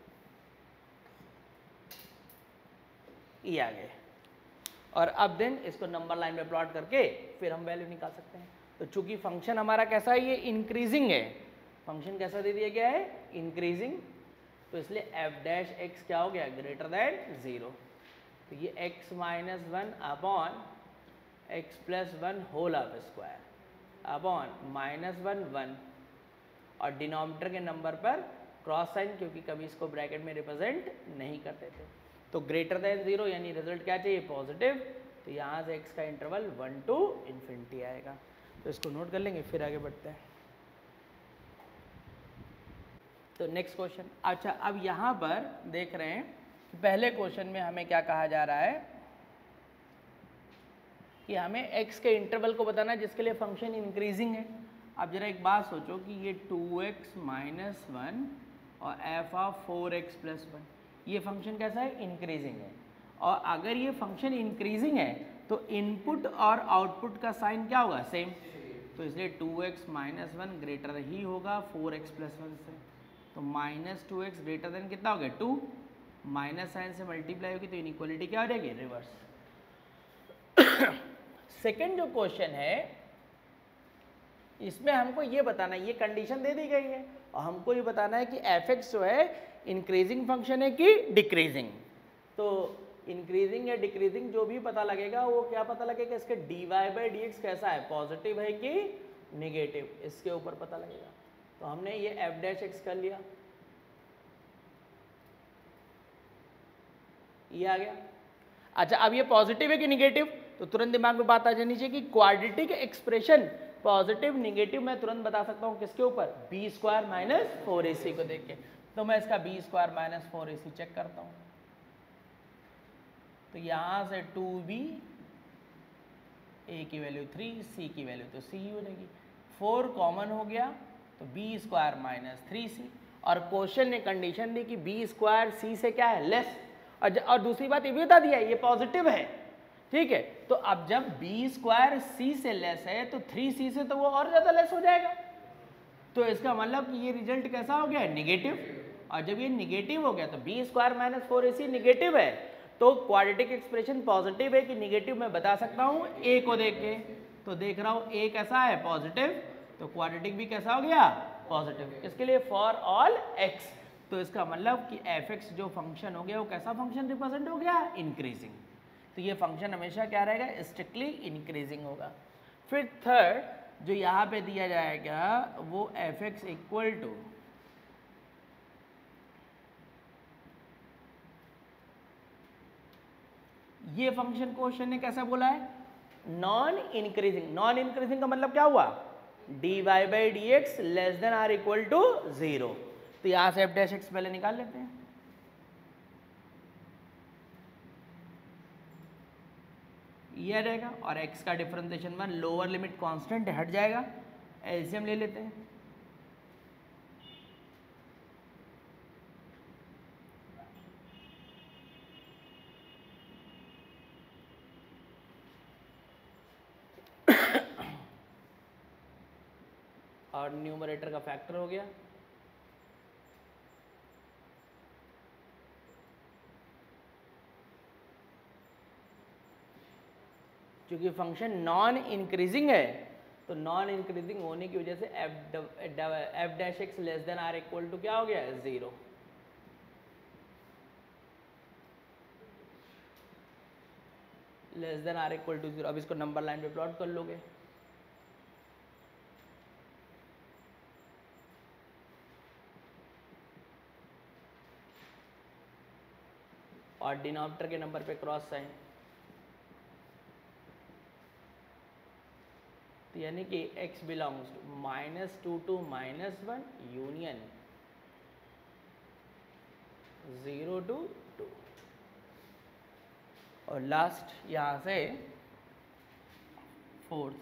ये आ गए। और अब देन इसको नंबर लाइन में प्लॉट करके फिर हम वैल्यू निकाल सकते हैं। तो चूंकि फंक्शन हमारा कैसा है, ये इंक्रीजिंग है, फंक्शन कैसा दे दिया गया है, इंक्रीजिंग, तो इसलिए एफ डैश एक्स क्या हो गया, ग्रेटर देन जीरो। तो ये x minus one upon x plus one whole of square upon minus one one और डिनोमिनेटर के नंबर पर क्रॉस साइन, क्योंकि कभी इसको ब्रैकेट में रिप्रेजेंट नहीं करते थे। तो ग्रेटर देन जीरो यानी रिजल्ट क्या चाहिए, पॉजिटिव। तो यहाँ से x का इंटरवल वन टू इन्फिनिटी आएगा। तो इसको नोट कर लेंगे, फिर आगे बढ़ते हैं। तो नेक्स्ट क्वेश्चन। अच्छा, अब यहाँ पर देख रहे हैं कि पहले क्वेश्चन में हमें क्या कहा जा रहा है कि हमें x के इंटरवल को बताना है जिसके लिए फंक्शन इंक्रीजिंग है। अब जरा एक बात सोचो कि ये टू एक्स माइनस वन और f of four x plus one, ये फंक्शन कैसा है, इंक्रीजिंग है। और अगर ये फंक्शन इंक्रीजिंग है तो इनपुट और आउटपुट का साइन क्या होगा, सेम। तो इसलिए two x minus one greater ही होगा फोर एक्स प्लस वन से। तो minus two x greater than कितना हो गया, टू, माइनस साइन से मल्टीप्लाई होगी तो इनइक्वालिटी क्या हो जाएगी, रिवर्स। सेकंड जो क्वेश्चन है इसमें हमको ये बताना है, ये कंडीशन दे दी गई है और हमको ये बताना है कि एफ एक्स जो है इंक्रीजिंग फंक्शन है कि डिक्रीजिंग। तो इंक्रीजिंग या डिक्रीजिंग जो भी पता लगेगा वो क्या पता लगेगा, इसके d y by d x कैसा है, पॉजिटिव है कि निगेटिव, इसके ऊपर पता लगेगा। तो हमने ये एफ डैश एक्स कर लिया, ये आ गया। अच्छा, अब ये पॉजिटिव है कि निगेटिव, तो तुरंत दिमाग में बात आ जानी चाहिए कि क्वाड्रेटिक एक्सप्रेशन पॉजिटिव निगेटिव मैं तुरंत बता सकता हूँ किसके ऊपर, b square minus four a c को देख के। तो मैं इसका b square minus four a c check करता हूँ। तो यहाँ से टू बी, ए की वैल्यू थ्री, सी की वैल्यू तो सी ही हो जाएगी। फोर कॉमन हो गया तो b square minus three c. और क्वेश्चन ने कंडीशन दी कि बी स्क्वायर सी से क्या है, लेस। और, और दूसरी बात ये भी बता दिया ये पॉजिटिव है, ठीक है, तो अब जब बी स्क्वायर सी से लेस है तो थ्री सी से तो वो और ज़्यादा लेस हो जाएगा, तो इसका मतलब कि ये रिजल्ट कैसा हो गया, निगेटिव। और जब ये निगेटिव हो गया तो b square minus four a c negative है, तो क्वाड्रेटिक एक्सप्रेशन पॉजिटिव है कि निगेटिव मैं बता सकता हूँ ए को देख के। तो देख रहा हूँ ए कैसा है, पॉजिटिव, तो क्वाड्रेटिक भी कैसा हो गया, पॉजिटिव। इसके लिए फॉर ऑल एक्स, तो इसका मतलब कि एफ एक्स जो फंक्शन हो गया वो कैसा फंक्शन रिप्रेजेंट हो गया, इंक्रीजिंग। तो ये फंक्शन हमेशा क्या रहेगा, स्ट्रिक्टली इंक्रीजिंग होगा। फिर थर्ड जो यहाँ पे दिया जाएगा वो एफ एक्स इक्वल टू ये फंक्शन क्वेश्चन ने कैसा बोला है, नॉन इंक्रीजिंग। नॉन इंक्रीजिंग का मतलब क्या हुआ, d y by d x less than or equal to zero. तो यहां से एफ डैश एक्स पहले निकाल लेते हैं। ये रहेगा और x का differentiation one, lower limit constant हट जाएगा, एलसीएम ले लेते हैं। और न्यूमरेटर का फैक्टर हो गया, क्योंकि फंक्शन नॉन इंक्रीजिंग है तो नॉन इंक्रीजिंग होने की वजह से f dash x less than or equal to क्या हो गया, zero. Less than or equal to zero. अब इसको नंबर लाइन पे प्लॉट कर लोगे, और डिनोमिनेटर के नंबर पे क्रॉस साइन, तो यानी कि x belongs to minus two to minus one union zero to two, और लास्ट यहां से फोर्थ।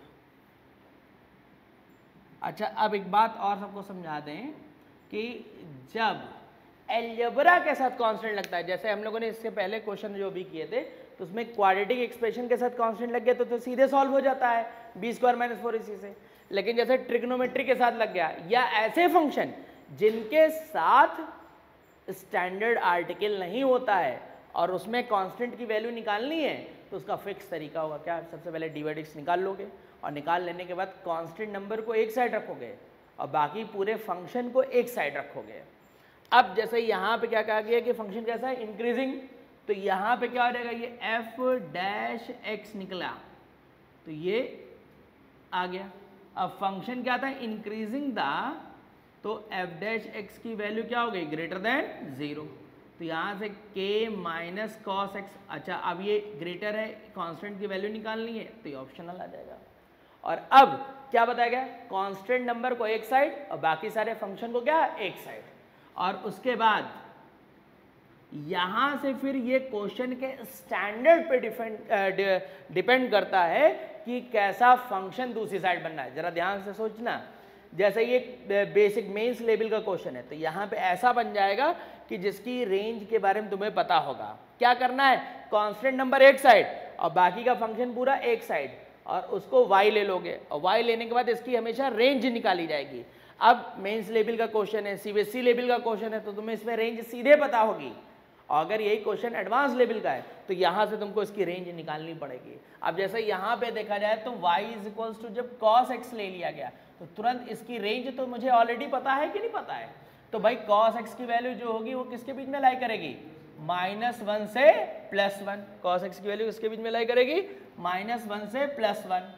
अच्छा, अब एक बात और सबको समझा दें कि जब एलजेब्रा के साथ कांस्टेंट लगता है, जैसे हम लोगों ने इससे पहले क्वेश्चन जो भी किए थे तो उसमें क्वाड्रेटिक एक्सप्रेशन के साथ कांस्टेंट लग गया तो, तो सीधे सॉल्व हो जाता है बी स्क्वायर माइनस फोर इसी से। लेकिन जैसे ट्रिग्नोमेट्री के साथ लग गया, या ऐसे फंक्शन जिनके साथ स्टैंडर्ड आर्टिकल नहीं होता है और उसमें कांस्टेंट की वैल्यू निकालनी है, तो उसका फिक्स तरीका होगा क्या, सबसे पहले डी बाई डी एक्स निकाल लोगे और निकाल लेने के बाद कांस्टेंट नंबर को एक साइड रखोगे और बाकी पूरे फंक्शन को एक साइड रखोगे। अब जैसे यहाँ पे क्या कहा गया कि फंक्शन कैसा है, इंक्रीजिंग, तो यहाँ पे क्या हो जाएगा, ये एफ डैश एक्स निकला तो ये आ गया। अब फंक्शन क्या था, इंक्रीजिंग था, तो एफ डैश एक्स की वैल्यू क्या हो गई, ग्रेटर देन जीरो। तो यहाँ से k माइनस कॉस एक्स, अच्छा अब ये ग्रेटर है, कांस्टेंट की वैल्यू निकालनी है तो ये ऑप्शनल आ जाएगा। और अब क्या बताया गया, कांस्टेंट नंबर को एक साइड और बाकी सारे फंक्शन को क्या, एक साइड। और उसके बाद यहां से फिर ये क्वेश्चन के स्टैंडर्ड पे डिपेंड डिपेंड करता है कि कैसा फंक्शन दूसरी साइड बनना है। जरा ध्यान से सोचना, जैसे ये बेसिक मेंस लेवल का क्वेश्चन है तो यहाँ पे ऐसा बन जाएगा कि जिसकी रेंज के बारे में तुम्हें पता होगा। क्या करना है, कांस्टेंट नंबर एक साइड और बाकी का फंक्शन पूरा एक साइड, और उसको y ले लोगे और y लेने के बाद इसकी हमेशा रेंज निकाली जाएगी। अब मेंस लेवल का क्वेश्चन है, सीबीएसई लेवल का क्वेश्चन है तो तुम्हें इसमें रेंज सीधे पता होगी, और अगर यही क्वेश्चन एडवांस लेवल का है तो यहाँ से तुमको इसकी रेंज निकालनी पड़ेगी। अब जैसे यहाँ पे देखा जाए तो y इज इक्वल्स टू जब cos x ले लिया गया तो तुरंत इसकी रेंज तो मुझे ऑलरेडी पता है कि नहीं पता है, तो भाई cos x की वैल्यू जो होगी वो किसके बीच में लाई करेगी, माइनस वन से प्लस वन। cos x की वैल्यू किसके बीच में लाई करेगी, माइनस वन से प्लस वन।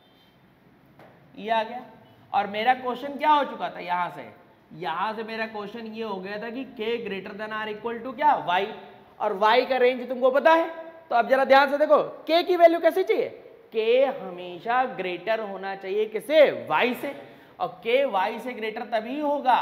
ये आ गया। और मेरा क्वेश्चन क्या हो चुका था, यहाँ से यहाँ से मेरा क्वेश्चन ये हो गया था कि k greater than or equal to क्या, y, और y का रेंज तुमको पता है। तो अब जरा ध्यान से देखो k की वैल्यू कैसी चाहिए, k हमेशा ग्रेटर होना चाहिए किसे, y से, और k y से ग्रेटर तभी होगा,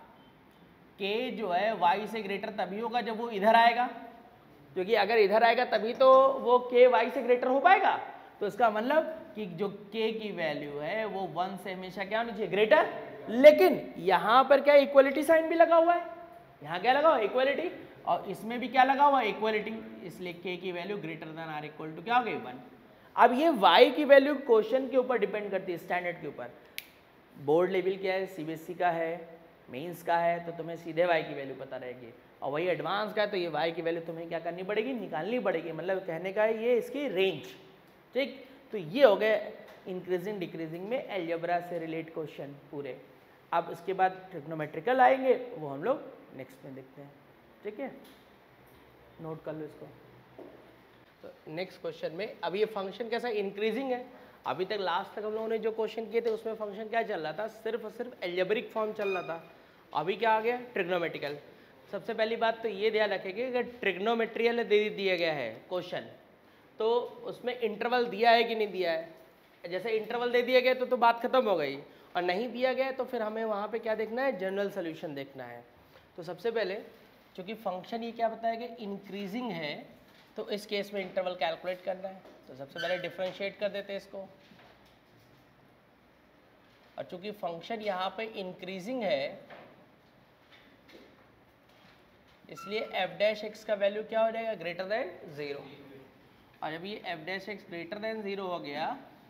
k जो है y से ग्रेटर तभी होगा जब वो इधर आएगा, क्योंकि अगर इधर आएगा तभी तो वो k y से ग्रेटर हो पाएगा। तो इसका मतलब कि जो k की वैल्यू है वो वन से हमेशा क्या होनी चाहिए, ग्रेटर। लेकिन यहां पर क्या इक्वलिटी साइन भी लगा हुआ है, यहां क्या लगा हुआ, इक्वलिटी। और इसमें भी क्या लगा हुआ है, इक्वलिटी, इसलिए k की value greater than or equal to क्या हो गई वन। अब ये y की वैल्यू क्वेश्चन के ऊपर डिपेंड करती है, स्टैंडर्ड के ऊपर। बोर्ड लेवल क्या है, सीबीएसई का है, मेंस का है, तो तुम्हें सीधे y की वैल्यू पता रहेगी, और वही एडवांस का है तो ये y की वैल्यू तुम्हें क्या करनी पड़ेगी, निकालनी पड़ेगी। मतलब कहने का है ये इसकी रेंज, ठीक। तो ये हो गए इंक्रीजिंग डिक्रीजिंग में अलजेब्रा से रिलेट क्वेश्चन पूरे। अब इसके बाद ट्रिग्नोमेट्रिकल आएंगे, वो हम लोग नेक्स्ट में देखते हैं, ठीक है, नोट कर लो इसको। तो नेक्स्ट क्वेश्चन में अब ये फंक्शन कैसा इंक्रीजिंग है। अभी तक लास्ट तक हम लोगों ने जो क्वेश्चन किए थे उसमें फंक्शन क्या चल रहा था, सिर्फ और सिर्फ एल्जेब्रिक फॉर्म चल रहा था। अभी क्या आ गया, ट्रिग्नोमेट्रिकल। सबसे पहली बात तो ये ध्यान रखेंगे अगर ट्रिग्नोमेट्रियल दे दिया गया है क्वेश्चन, तो उसमें इंटरवल दिया है कि नहीं दिया है। जैसे इंटरवल दे दिया गया तो तो बात खत्म हो गई, और नहीं दिया गया तो फिर हमें वहाँ पे क्या देखना है, जनरल सोल्यूशन देखना है। तो सबसे पहले चूँकि फंक्शन ये क्या बताया कि इंक्रीजिंग है, तो इस केस में इंटरवल कैलकुलेट करना है। तो सबसे पहले डिफरेंशिएट कर देते हैं इसको, और चूँकि फंक्शन यहाँ पे इंक्रीजिंग है इसलिए एफ डैश एक्स का वैल्यू क्या हो जाएगा, ग्रेटर देन ज़ीरो। और जब ये f dash x greater than zero हो गया,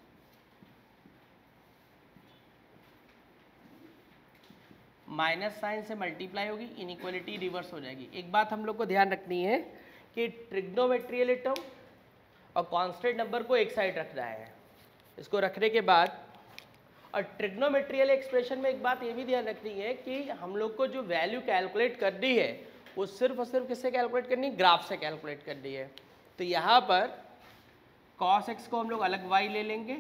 माइनस साइन से मल्टीप्लाई होगी, इनइक्वालिटी रिवर्स हो जाएगी। एक बात हम लोग को ध्यान रखनी है कि ट्रिग्नोमेट्रियल टर्म और कांस्टेंट नंबर को एक साइड रखना है। इसको रखने के बाद और ट्रिग्नोमेट्रियल एक्सप्रेशन में एक बात ये भी ध्यान रखनी है कि हम लोग को जो वैल्यू कैलकुलेट करनी है वो सिर्फ और सिर्फ किससे कैलकुलेट करनी है, ग्राफ से कैलकुलेट करनी है। तो यहाँ पर cos x को हम लोग अलग y ले लेंगे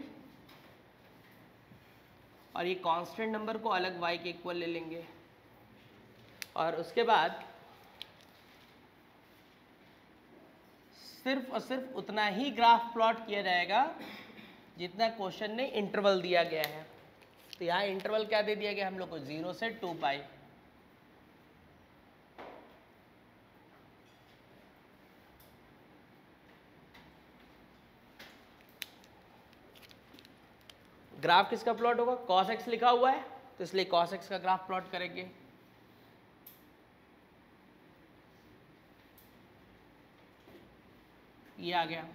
और ये कांस्टेंट नंबर को अलग y के इक्वल ले लेंगे, और उसके बाद सिर्फ और सिर्फ उतना ही ग्राफ प्लॉट किया जाएगा जितना क्वेश्चन ने इंटरवल दिया गया है। तो यहाँ इंटरवल क्या दे दिया गया हम लोग को, जीरो से टू पाई। ग्राफ किसका प्लॉट होगा, cos x लिखा हुआ है तो इसलिए cos x का ग्राफ प्लॉट करेंगे। ये आ गया।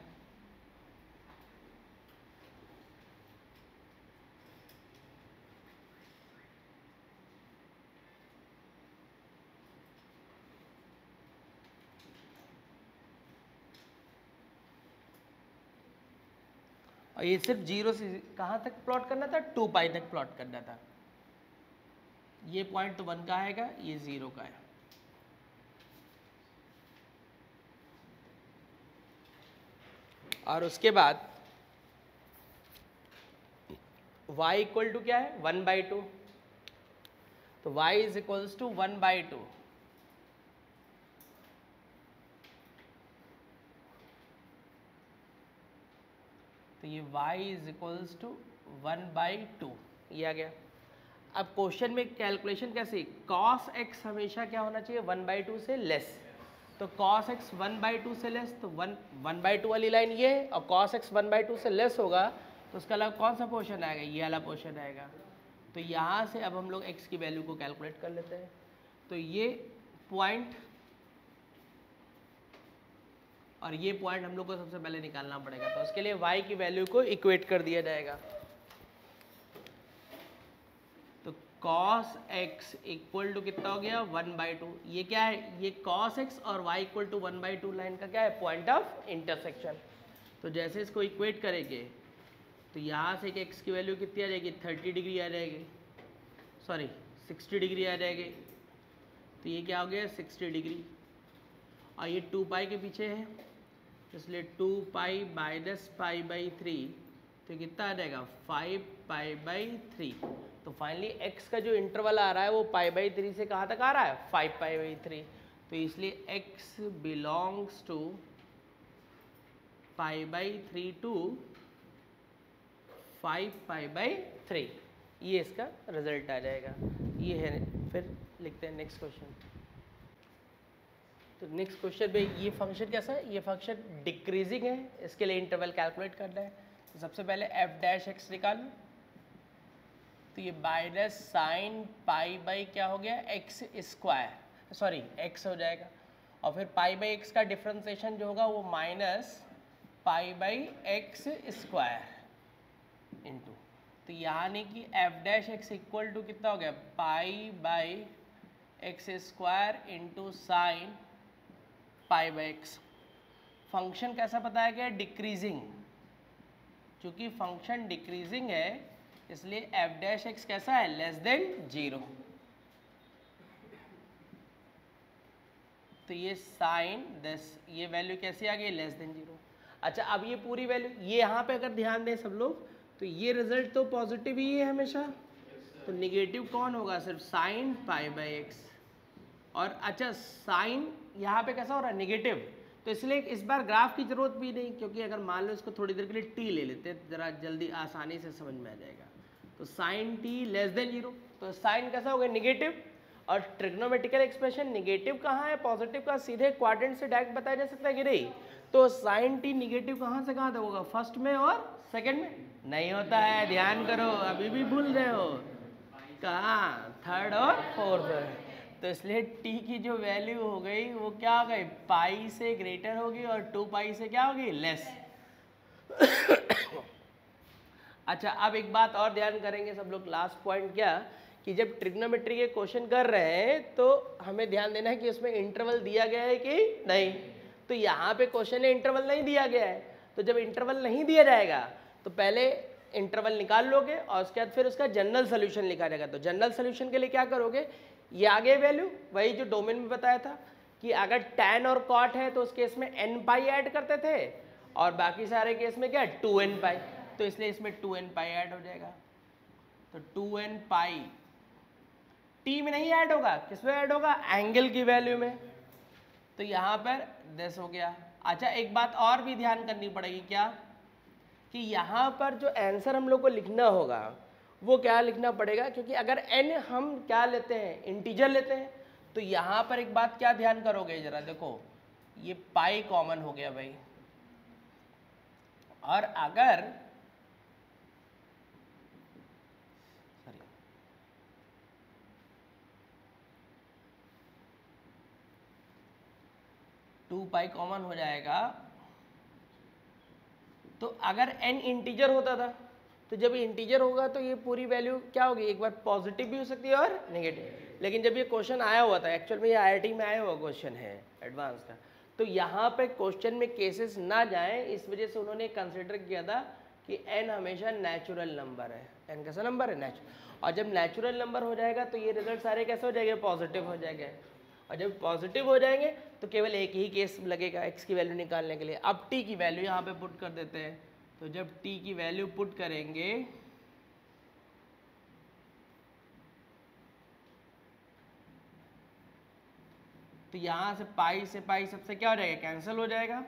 और ये सिर्फ जीरो से कहाँ तक प्लॉट करना था, टू पाई तक प्लॉट करना था। ये पॉइंट तो वन का आएगा, ये जीरो का है। और उसके बाद y इक्वल टू क्या है, वन बाई टू। तो y is equals to one by two. तो ये y is equals to one by two, ये आ गया। अब क्वेश्चन में कैलकुलेशन कैसे, cos x हमेशा क्या होना चाहिए, वन बाई टू से लेस। तो cos x one by two से लेस, तो वन वन बाई टू वाली लाइन ये है, और cos x one by two से लेस होगा तो उसका अलावा कौन सा पोर्शन आएगा, ये वाला पोर्शन आएगा। तो यहाँ से अब हम लोग x की वैल्यू को कैलकुलेट कर लेते हैं। तो ये पॉइंट और ये पॉइंट हम लोग को सबसे पहले निकालना पड़ेगा। तो उसके लिए y की वैल्यू को इक्वेट कर दिया जाएगा। तो cos x इक्वल टू कितना हो गया, वन बाई टू। ये क्या है, ये cos x और y equal to one by two line का क्या है, पॉइंट ऑफ इंटरसेक्शन। तो जैसे इसको इक्वेट करेंगे तो यहाँ से x की वैल्यू कितनी आ जाएगी, थर्टी डिग्री आ जाएगी, सॉरी सिक्सटी डिग्री आ जाएगी। तो ये क्या हो गया, सिक्सटी डिग्री। और ये टू पाई के पीछे है इसलिए two pi minus pi by three, तो कितना आ जाएगा, फाइव पाई बाई थ्री। तो फाइनली x का जो इंटरवल आ रहा है वो पाई बाई थ्री से कहाँ तक आ रहा है, फाइव पाई बाई थ्री। तो इसलिए x belongs to pi by three to five pi by three, ये इसका रिजल्ट आ जाएगा। ये है, फिर लिखते हैं नेक्स्ट क्वेश्चन। तो नेक्स्ट क्वेश्चन में ये फंक्शन कैसा है, ये फंक्शन डिक्रीजिंग है, इसके लिए इंटरवल कैलकुलेट करना है। तो सबसे पहले एफ डैश एक्स निकालो। तो ये माइनस साइन पाई बाई क्या हो गया, एक्स स्क्वायर, सॉरी एक्स हो जाएगा। और फिर पाई बाई एक्स का डिफ्रेंसिएशन जो होगा वो minus pi by x square into, तो यानी कि f dash x equal to कितना हो गया, pi by x square into sine pi by x. Function कैसा बताया गया, डिक्रीजिंग, क्योंकि फंक्शन डिक्रीजिंग है इसलिए एफ डैश एक्स कैसा है, लेस देन जीरो। तो ये साइन दस, ये वैल्यू कैसी आ गई, लेस देन जीरो। अच्छा, अब ये पूरी वैल्यू, ये यहाँ पे अगर ध्यान दें सब लोग, तो ये रिजल्ट तो पॉजिटिव ही है हमेशा, तो निगेटिव कौन होगा, सिर्फ साइन पाई बाई एक्स। और अच्छा, साइन यहाँ पे कैसा हो रहा है, निगेटिव, तो इसलिए इस बार ग्राफ की जरूरत भी नहीं, क्योंकि अगर मान लो इसको थोड़ी देर के लिए टी ले लेते हैं, जरा जल्दी आसानी से समझ में आ जाएगा। तो sine t less than zero, तो साइन कैसा हो गया, निगेटिव। और ट्रिग्नोमेट्रिकल एक्सप्रेशन निगेटिव कहाँ है, पॉजिटिव का सीधे क्वाड्रेंट से डायरेक्ट बताया जा सकता है कि नहीं, तो साइन टी निगेटिव कहाँ से कहाँ तक होगा, फर्स्ट में और सेकेंड में नहीं होता है, ध्यान करो, अभी भी भूल रहे हो, कहाँ, थर्ड और फोर्थ। तो इसलिए t की जो वैल्यू हो गई वो क्या हो गई, पाई से ग्रेटर होगी और टू पाई से क्या होगी, लेस। अच्छा, अब एक बात और ध्यान करेंगे सब लोग, लास्ट पॉइंट क्या, कि जब ट्रिग्नोमेट्री के क्वेश्चन कर रहे हैं तो हमें ध्यान देना है कि उसमें इंटरवल दिया गया है कि नहीं। तो यहाँ पे क्वेश्चन में इंटरवल नहीं दिया गया है, तो जब इंटरवल नहीं दिया जाएगा तो पहले इंटरवल निकाल लोगे और उसके बाद फिर उसका जनरल सोल्यूशन लिखा जाएगा। तो जनरल सोल्यूशन के लिए क्या करोगे, ये आगे वैल्यू वही जो डोमेन में बताया था कि अगर tan और cot है तो उस केस में n पाई ऐड करते थे और बाकी सारे केस में क्या है टू एन पाई, तो इसलिए इसमें टू एन पाई ऐड हो जाएगा। तो टू एन पाई t में नहीं ऐड होगा, किसमें ऐड होगा, एंगल की वैल्यू में, तो यहाँ पर दस हो गया। अच्छा, एक बात और भी ध्यान करनी पड़ेगी, क्या कि यहाँ पर जो आंसर हम लोग को लिखना होगा वो क्या लिखना पड़ेगा, क्योंकि अगर n हम क्या लेते हैं, इंटीजर लेते हैं, तो यहाँ पर एक बात क्या ध्यान करोगे, जरा देखो, ये पाई कॉमन हो गया भाई, और अगर सॉरी टू पाई कॉमन हो जाएगा, तो अगर n इंटीजर होता था तो जब इंटीजर होगा तो ये पूरी वैल्यू क्या होगी, एक बार पॉजिटिव भी हो सकती है और नेगेटिव। लेकिन जब ये क्वेश्चन आया हुआ था, एक्चुअल में ये आई आई टी में आया हुआ क्वेश्चन है एडवांस का, तो यहाँ पे क्वेश्चन में केसेस ना जाएं, इस वजह से उन्होंने कंसिडर किया था कि n हमेशा नेचुरल नंबर है, n कैसा नंबर है, नेचुरल। और जब नेचुरल नंबर हो जाएगा तो ये रिजल्ट सारे कैसे हो जाएंगे, पॉजिटिव हो जाएंगे। और जब पॉजिटिव हो जाएंगे तो केवल एक ही केस लगेगा x की वैल्यू निकालने के लिए। अब t की वैल्यू यहाँ पे पुट कर देते हैं, तो जब t की वैल्यू पुट करेंगे तो यहां से पाई से पाई सबसे क्या हो जाएगा, कैंसिल हो जाएगा।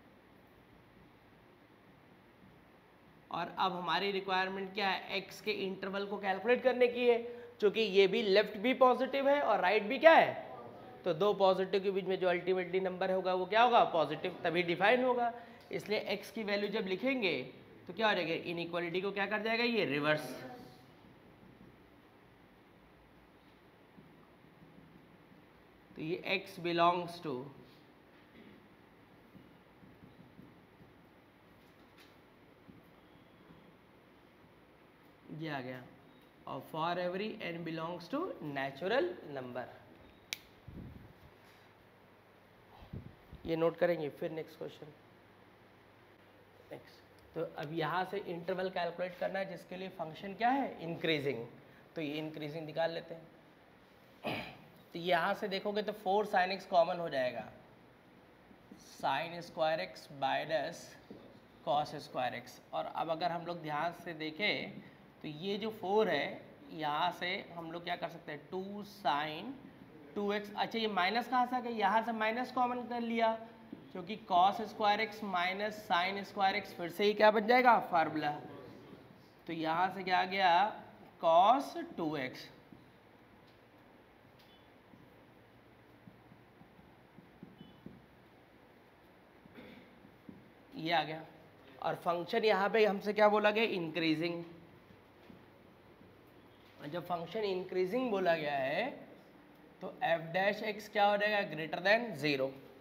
और अब हमारी रिक्वायरमेंट क्या है, x के इंटरवल को कैलकुलेट करने की है, क्योंकि ये भी लेफ्ट भी पॉजिटिव है और राइट भी क्या है, तो दो पॉजिटिव के बीच में जो अल्टीमेटली नंबर होगा वो क्या होगा, पॉजिटिव, तभी डिफाइन होगा। इसलिए x की वैल्यू जब लिखेंगे तो क्या हो जाएगा, इनइक्वालिटी को क्या कर जाएगा, ये रिवर्स। तो ये x बिलोंग्स टू ये आ गया, और for every n belongs to natural number. ये नोट करेंगे। फिर नेक्स्ट क्वेश्चन, नेक्स्ट, तो अब यहाँ से इंटरवल कैलकुलेट करना है जिसके लिए फंक्शन क्या है, इंक्रीजिंग, तो ये इंक्रीजिंग निकाल लेते हैं। तो यहाँ से देखोगे तो फोर साइन एक्स कॉमन हो जाएगा, sine square x minus cos square x. और अब अगर हम लोग ध्यान से देखें तो ये जो फोर है यहाँ से हम लोग क्या कर सकते हैं, टू साइन टू एक्स, अच्छा ये माइनस कहाँ से आ गया, यहाँ से माइनस कॉमन कर लिया, क्योंकि cos square x minus sine square x फिर से ही क्या बन जाएगा, फार्मूला। तो यहाँ से क्या आ गया, कॉस टू एक्स, ये आ गया। और फंक्शन यहाँ पे हमसे क्या बोला गया, इंक्रीजिंग। जब फंक्शन इंक्रीजिंग बोला गया है तो एफ डैश एक्स क्या हो जाएगा, ग्रेटर देन जीरो।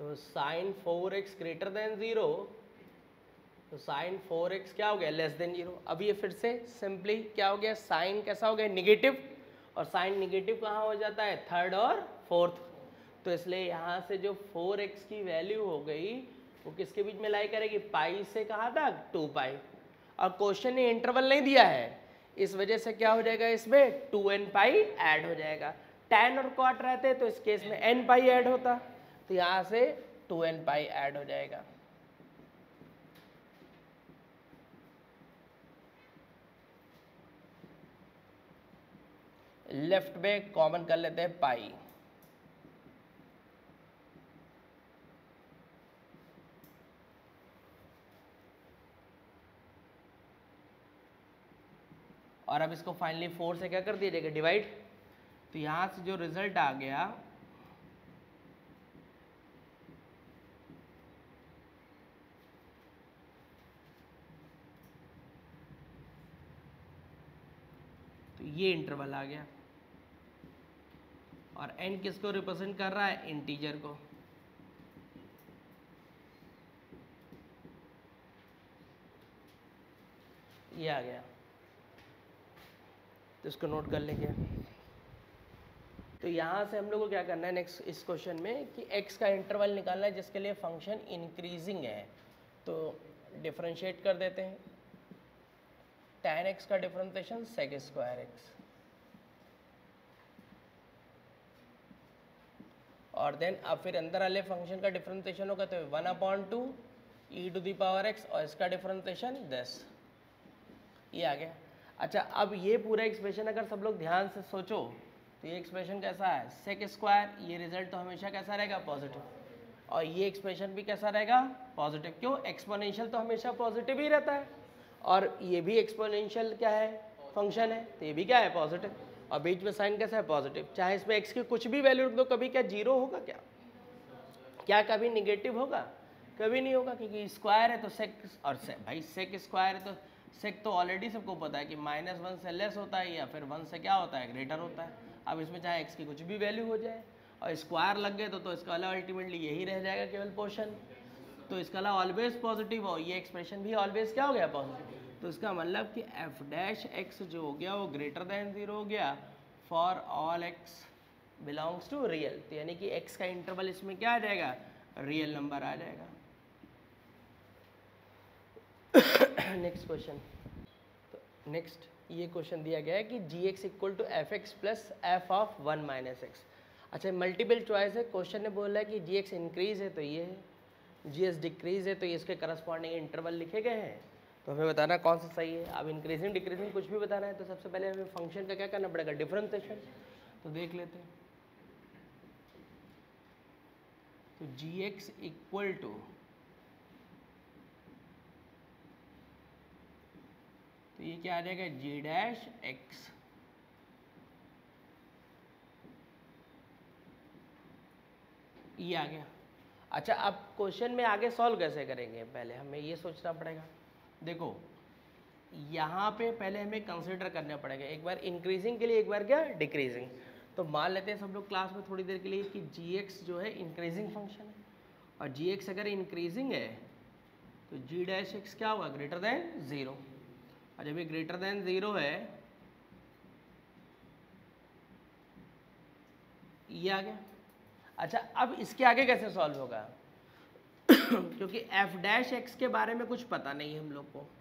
तो sine four x greater than zero, तो साइन फोर एक्स क्या हो गया, लेस देन जीरो। अब ये फिर से सिंपली क्या हो गया, साइन कैसा हो गया, निगेटिव, और साइन निगेटिव कहाँ हो जाता है, थर्ड और फोर्थ। तो इसलिए यहाँ से जो फोर एक्स की वैल्यू हो गई वो किसके बीच में लाई करेगी, पाई से कहाँ तक, टू पाई। और क्वेश्चन ने इंटरवल नहीं दिया है, इस वजह से क्या हो जाएगा, इसमें टू एन पाई ऐड हो जाएगा। टेन और कॉट रहते तो इस केस में एन पाई ऐड होता, तो यहाँ से टू एन पाई ऐड हो जाएगा। लेफ्ट में कॉमन कर लेते हैं पाई, और अब इसको फाइनली फोर से क्या कर दिया जाएगा, डिवाइड। तो यहां से जो रिजल्ट आ गया तो ये इंटरवल आ गया, और एन किसको रिप्रेजेंट कर रहा है, इंटीजर को। ये आ गया, तो इसको नोट कर लेंगे। तो यहाँ से हम लोग को क्या करना है नेक्स्ट इस क्वेश्चन में कि x का इंटरवल निकालना है जिसके लिए फंक्शन इंक्रीजिंग है। तो डिफरेंशिएट कर देते हैं, tan x का डिफरेंशिएशन sec स्क्वायर x, और देन अब फिर अंदर वाले फंक्शन का डिफरेंशिएशन होगा तो one upon two e to the power x, और इसका डिफरेंशिएशन दस, ये आ गया। अच्छा, अब ये पूरा एक्सप्रेशन अगर सब लोग ध्यान से सोचो तो ये एक्सप्रेशन कैसा है, सेक स्क्वायर, ये रिजल्ट तो हमेशा कैसा रहेगा, पॉजिटिव, और ये एक्सप्रेशन भी कैसा रहेगा, पॉजिटिव। क्यों, एक्सपोनेंशियल तो हमेशा पॉजिटिव ही रहता है, और ये भी एक्सपोनेंशियल क्या है, फंक्शन है, तो ये भी क्या है, पॉजिटिव, और बीच में साइन कैसा है, पॉजिटिव। चाहे इसमें एक्स की कुछ भी वैल्यू रख दो, कभी क्या जीरो होगा, क्या क्या कभी निगेटिव होगा, कभी नहीं होगा, क्योंकि स्क्वायर है तो सेक, और से, भाई सेक स्क्वायर है तो सेक तो ऑलरेडी सबको पता है कि माइनस वन से लेस होता है या फिर वन से क्या होता है, ग्रेटर होता है। अब इसमें चाहे एक्स की कुछ भी वैल्यू हो जाए और स्क्वायर लग गए तो तो इसका अलावा अल्टीमेटली यही रह जाएगा केवल पोर्शन, तो इसका अलावा ऑलवेज पॉजिटिव, और ये एक्सप्रेशन भी ऑलवेज क्या हो गया, पॉजिटिव। तो इसका मतलब कि एफ डैश एक्स जो हो गया वो ग्रेटर देन जीरो हो गया for all x belongs to real, तो यानी कि एक्स का इंटरवल इसमें क्या आ जाएगा, रियल नंबर आ जाएगा। नेक्स्ट क्वेश्चन, तो नेक्स्ट ये क्वेश्चन दिया गया है कि g x equal to f x plus f of one minus x. अच्छा, मल्टीपल चॉइस है, क्वेश्चन ने बोला है कि जी एक्स इंक्रीज है तो ये है, जी एक्स डिक्रीज है तो ये इसके करस्पॉन्डिंग इंटरवल लिखे गए हैं, तो हमें बताना कौन सा सही है। अब इंक्रीजिंग डिक्रीजिंग कुछ भी बताना है तो सबसे पहले हमें फंक्शन का क्या करना पड़ेगा, डिफरेंशिएशन, तो देख लेते हैं। तो जी एक्स इक्वल टू, तो ये क्या आ जाएगा, जी डैश एक्स, ये आ गया। अच्छा, अब क्वेश्चन में आगे सॉल्व कैसे करेंगे, पहले हमें ये सोचना पड़ेगा। देखो यहाँ पे पहले हमें कंसिडर करना पड़ेगा, एक बार इंक्रीजिंग के लिए, एक बार क्या डिक्रीजिंग। तो मान लेते हैं सब लोग क्लास में थोड़ी देर के लिए कि जी एक्स जो है इंक्रीजिंग फंक्शन है, और जी एक्स अगर इंक्रीजिंग है तो जी डैश एक्स क्या होगा, ग्रेटर देन ज़ीरो, और जब ये ग्रेटर देन ज़ीरो है ये आ गया। अच्छा, अब इसके आगे कैसे सॉल्व होगा क्योंकि एफ डैश एक्स के बारे में कुछ पता नहीं है हम लोग को,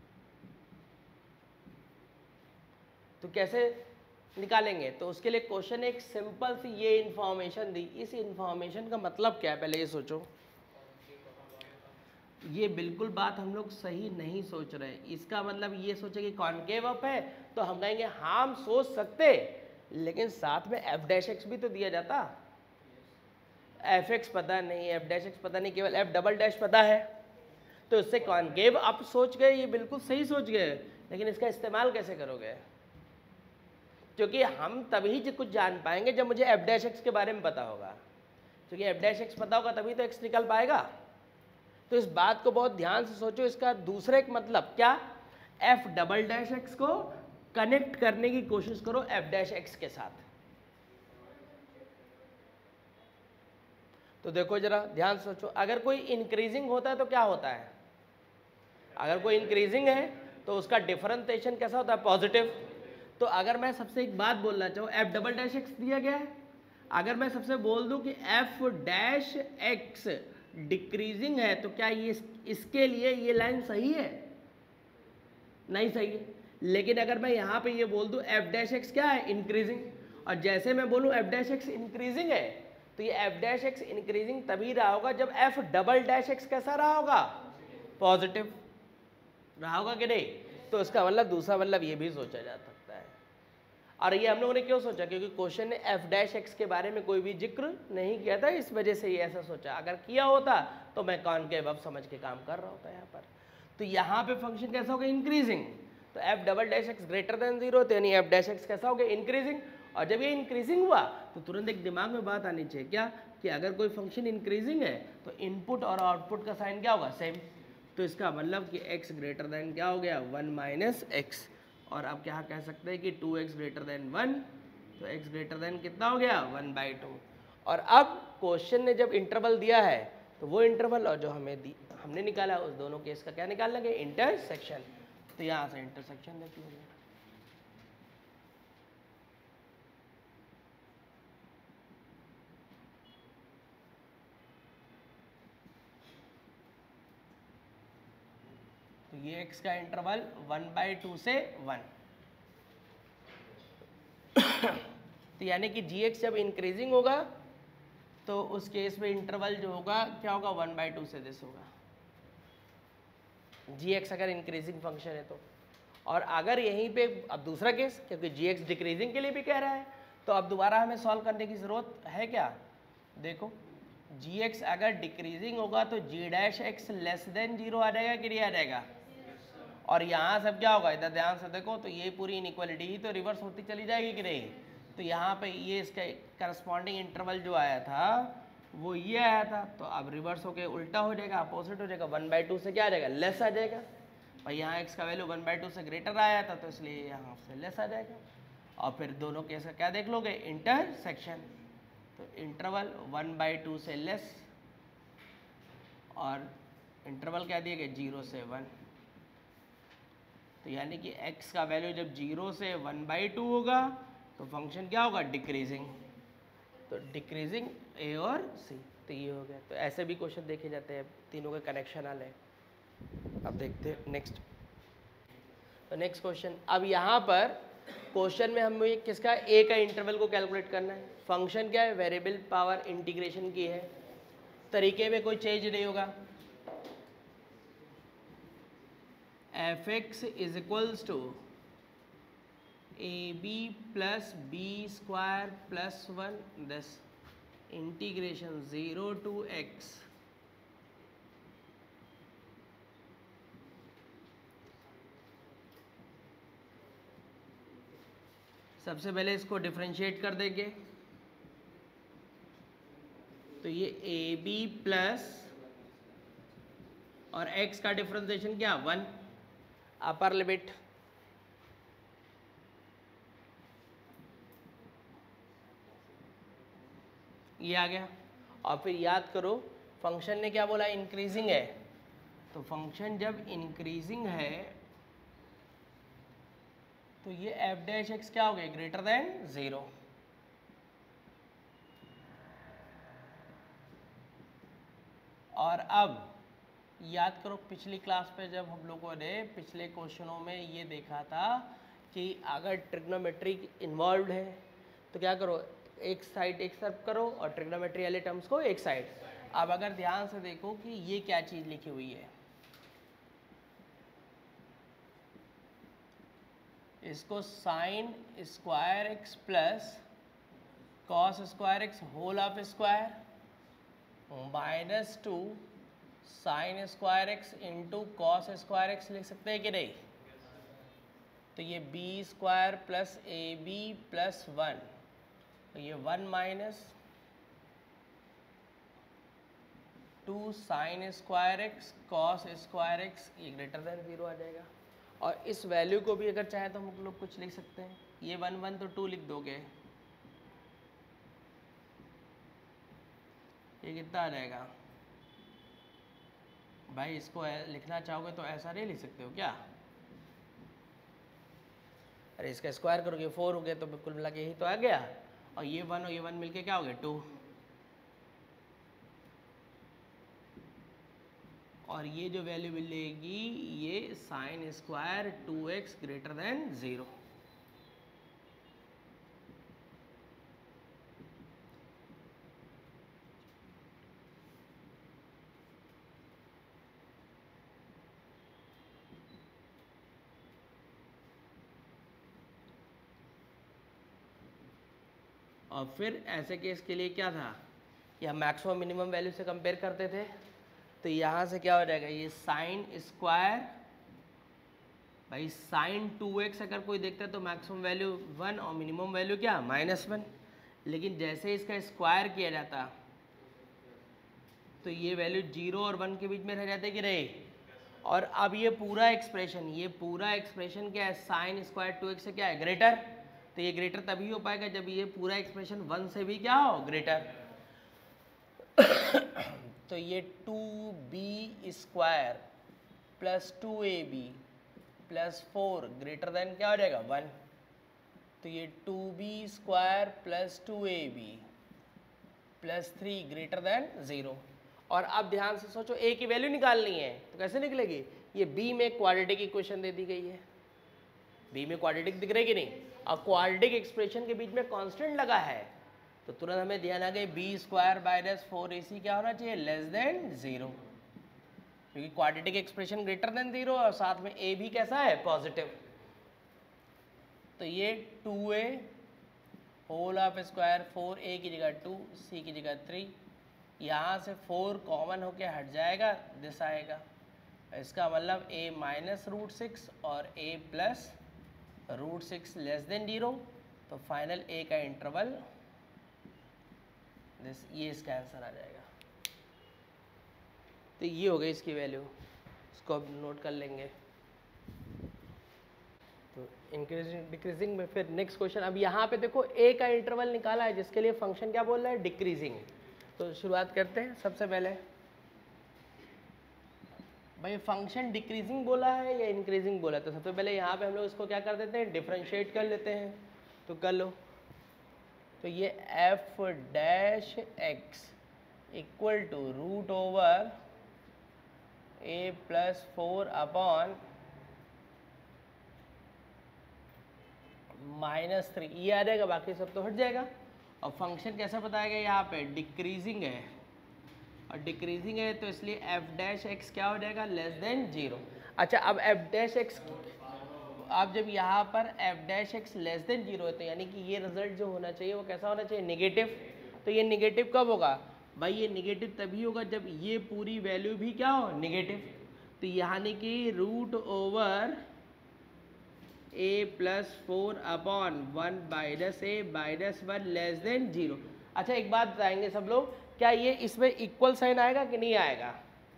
तो कैसे निकालेंगे, तो उसके लिए क्वेश्चन एक सिंपल सी ये इंफॉर्मेशन दी। इस इंफॉर्मेशन का मतलब क्या है, पहले ये सोचो। ये बिल्कुल बात हम लोग सही नहीं सोच रहे। इसका मतलब ये सोचे कि कॉनकेव अप है तो हम कहेंगे हाँ हम सोच सकते, लेकिन साथ में एफ डैश एक्स भी तो दिया जाता। एफ एक्स पता नहीं, एफ डैश एक्स पता नहीं, केवल एफ डबल डैश पता है, तो इससे कॉनकेव अप सोच गए, ये बिल्कुल सही सोच गए, लेकिन इसका इस्तेमाल कैसे करोगे, क्योंकि हम तभी कुछ जान पाएंगे जब मुझे एफ डैश एक्स के बारे में पता होगा, क्योंकि एफ डैश एक्स पता होगा तभी तो एक्स निकल पाएगा। तो इस बात को बहुत ध्यान से सोचो। इसका दूसरा एक मतलब क्या, एफ डबल डैश एक्स को कनेक्ट करने की कोशिश करो एफ डैश एक्स के साथ। तो देखो जरा ध्यान से सोचो, अगर कोई इंक्रीजिंग होता है तो क्या होता है, अगर कोई इंक्रीजिंग है तो उसका डिफरेंशिएशन कैसा होता है, पॉजिटिव। तो अगर मैं सबसे एक बात बोलना चाहूँ, एफ डबल डैश एक्स दिया गया है, अगर मैं सबसे बोल दूं कि एफ डैश एक्स डिक्रीजिंग है तो क्या ये इसके लिए ये लाइन सही है, नहीं सही है। लेकिन अगर मैं यहाँ पे ये बोल दूं एफ डैश एक्स क्या है, इंक्रीजिंग, और जैसे मैं बोलूँ एफ डैश एक्स इंक्रीजिंग है तो ये एफ डैश एक्स इंक्रीजिंग तभी रहा होगा जब एफ डबल डैश एक्स कैसा रहा होगा, पॉजिटिव रहा होगा कि नहीं। तो इसका मतलब दूसरा मतलब ये भी सोचा जा सकता है। और ये हम लोगों ने क्यों सोचा, क्योंकि क्वेश्चन ने एफ डैश एक्स के बारे में कोई भी जिक्र नहीं किया था, इस वजह से ये ऐसा सोचा। अगर किया होता तो मैं कॉनकेव अब समझ के काम कर रहा होता यहाँ पर। तो यहाँ पे फंक्शन कैसा होगा, इंक्रीजिंग, तो f double dash x greater than zero, तो यानी एफ डैश एक्स कैसा हो गया, इंक्रीजिंग। और जब ये इंक्रीजिंग हुआ तो तुरंत एक दिमाग में बात आनी चाहिए क्या, कि अगर कोई फंक्शन इंक्रीजिंग है तो इनपुट और आउटपुट का साइन क्या होगा, सेम। तो इसका मतलब कि x ग्रेटर देन क्या हो गया, वन माइनस एक्स। और अब क्या कह सकते हैं कि two x greater than one, तो x ग्रेटर देन कितना हो गया, वन बाई टू। और अब क्वेश्चन ने जब इंटरवल दिया है तो वो इंटरवल और जो हमें दी हमने निकाला उस दोनों केस का क्या निकालना है, इंटरसेक्शन। तो यहाँ से इंटरसेक्शन देख लीजिए। तो ये x का इंटरवल वन बाई टू से वन, तो यानी कि जी एक्स जब इंक्रीजिंग होगा तो उस केस में इंटरवल जो होगा क्या होगा, वन बाई टू से दिस होगा, जी एक्स अगर इंक्रीजिंग फंक्शन है तो। और अगर यहीं पे अब दूसरा केस, क्योंकि जी एक्स डिक्रीजिंग के लिए भी कह रहा है, तो अब दोबारा हमें सॉल्व करने की ज़रूरत है क्या, देखो जी एक्स अगर डिक्रीजिंग होगा तो g dash x less than zero आ जाएगा कि नहीं आ जाएगा। और यहाँ सब क्या होगा, इधर ध्यान से देखो, तो ये पूरी इनइक्वालिटी ही तो रिवर्स होती चली जाएगी कि नहीं। तो यहाँ पे ये इसका करस्पॉन्डिंग इंटरवल जो आया था वो ये आया था, तो अब रिवर्स होके उल्टा हो जाएगा, अपोजिट हो जाएगा, वन बाई टू से क्या आ जाएगा, लेस आ जाएगा। भाई यहाँ एक्स का वैल्यू वन बाई टू से ग्रेटर आया था तो इसलिए यहाँ से लेस आ जाएगा। और फिर दोनों केस का क्या देख लोगे, इंटरसेक्शन। तो इंटरवल वन बाई टू से लेस और इंटरवल क्या दिया गया, जीरो से वन। तो यानी कि x का वैल्यू जब जीरो से वन बाई टू होगा तो फंक्शन क्या होगा, डिक्रीजिंग। तो डिक्रीजिंग ए और सी, तो ये हो गया। तो ऐसे भी क्वेश्चन देखे जाते हैं, तीनों के कनेक्शन वाले। अब देखते हैं नेक्स्ट। तो नेक्स्ट क्वेश्चन, अब यहाँ पर क्वेश्चन में हमें किसका, ए का इंटरवल को कैलकुलेट करना है। फंक्शन क्या है, वेरिएबल पावर इंटीग्रेशन की है, तरीके में कोई चेंज नहीं होगा। F x is equals to a b plus b square plus one दस इंटीग्रेशन ज़ीरो टू एक्स सबसे पहले इसको डिफरेंशिएट कर देंगे। तो ये ए बी प्लस और एक्स का डिफरेंशिएशन क्या, वन, अपर लिमिट ये आ गया। और फिर याद करो फंक्शन ने क्या बोला, इंक्रीजिंग है। तो फंक्शन जब इंक्रीजिंग है तो ये एफ डैश एक्स क्या हो गया, ग्रेटर देन जीरो। और अब याद करो पिछली क्लास पे जब हम लोगों ने पिछले क्वेश्चनों में ये देखा था कि अगर ट्रिग्नोमेट्री इन्वॉल्व है तो क्या करो, एक साइड एक तरफ करो और ट्रिग्नोमेट्री वाले टर्म्स को एक साइड। अब अगर ध्यान से देखो कि ये क्या चीज़ लिखी हुई है, इसको sine square x plus cos square x whole of square minus two sine square x into cos square x लिख सकते हैं कि नहीं। तो ये b square plus a b plus one, तो ये one minus two sine square x cos square x, ये ग्रेटर देन जीरो आ जाएगा। और इस वैल्यू को भी अगर चाहे तो हम लोग कुछ लिख सकते हैं, ये वन वन तो टू लिख दोगे, ये कितना आ जाएगा भाई? इसको लिखना चाहोगे तो ऐसा नहीं लिख सकते हो क्या? अरे इसका स्क्वायर करोगे फोर हो गया, तो बिल्कुल मिला के यही तो आ गया, और ये वन और ये वन मिलके क्या हो गया? टू। और ये जो वैल्यू मिलेगी ये sine square two x greater than zero. और फिर ऐसे केस के लिए क्या था कि हम मैक्सिमम मिनिमम वैल्यू से कंपेयर करते थे, तो यहाँ से क्या हो जाएगा? ये साइन स्क्वायर भाई साइन टू एक्स अगर कोई देखता है तो मैक्सिमम वैल्यू वन और मिनिमम वैल्यू क्या? Minus one. लेकिन जैसे इसका स्क्वायर किया जाता तो ये वैल्यू जीरो और वन के बीच में रह जाते कि नहीं? और अब ये पूरा एक्सप्रेशन ये पूरा एक्सप्रेशन क्या है? साइन स्क्वायर टू एक्स से क्या है? ग्रेटर। तो ये ग्रेटर तभी हो पाएगा जब ये पूरा एक्सप्रेशन वन से भी क्या हो? ग्रेटर। तो ये two b square plus two a b plus four greater than क्या हो जाएगा? वन। तो ये two b square plus two a b plus three greater than zero. और अब ध्यान से सोचो, ए की वैल्यू निकालनी है तो कैसे निकलेगी? ये बी में क्वाड्रेटिक इक्वेशन दे दी गई है, बी में क्वाड्रेटिक दिख रही कि नहीं? और क्वाड्रेटिक एक्सप्रेशन के बीच में कांस्टेंट लगा है, तो तुरंत हमें ध्यान आ गई b square minus four a c क्या होना चाहिए? लेस देन जीरो, क्योंकि quadratic expression greater than zero और साथ में ए भी कैसा है? पॉजिटिव। तो ये two a whole of square four a की जगह टू, सी की जगह थ्री, यहाँ से फोर कॉमन होके हट जाएगा, दिस आएगा। इसका मतलब ए माइनस रूट सिक्स और a plus root six less than zero. तो फाइनल ए का इंटरवल दिस, ये इसका आंसर आ जाएगा। तो ये हो गई इसकी वैल्यू, इसको अब नोट कर लेंगे। तो इंक्रीजिंग डिक्रीजिंग में फिर नेक्स्ट क्वेश्चन, अब यहाँ पे देखो ए का इंटरवल निकाला है जिसके लिए फंक्शन क्या बोल रहा है? डिक्रीजिंग। तो शुरुआत करते हैं। सबसे पहले भाई फंक्शन डिक्रीजिंग बोला है या इंक्रीजिंग बोला है? तो सबसे पहले यहाँ पे हम लोग इसको क्या कर देते हैं? डिफरेंशिएट कर लेते हैं। तो कर लो। तो ये f dash x equal to root over a plus four upon minus three, ये आ जाएगा, बाकी सब तो हट जाएगा। और फंक्शन कैसा बताया गया यहाँ पे? डिक्रीजिंग है, और डिक्रीजिंग है तो इसलिए एफ डैश एक्स क्या हो जाएगा? Less than zero. अच्छा, अब एफ डैश एक्स, आप जब यहाँ पर f dash x less than zero है तो यानी कि ये रिजल्ट जो होना चाहिए वो कैसा होना चाहिए? निगेटिव। तो ये निगेटिव कब होगा भाई? ये निगेटिव तभी होगा जब ये पूरी वैल्यू भी क्या हो? निगेटिव। तो यानी कि root over a plus four upon one minus a minus one less than zero. अच्छा, एक बात बताएंगे सब लोग, क्या ये इसमें इक्वल साइन आएगा कि नहीं आएगा?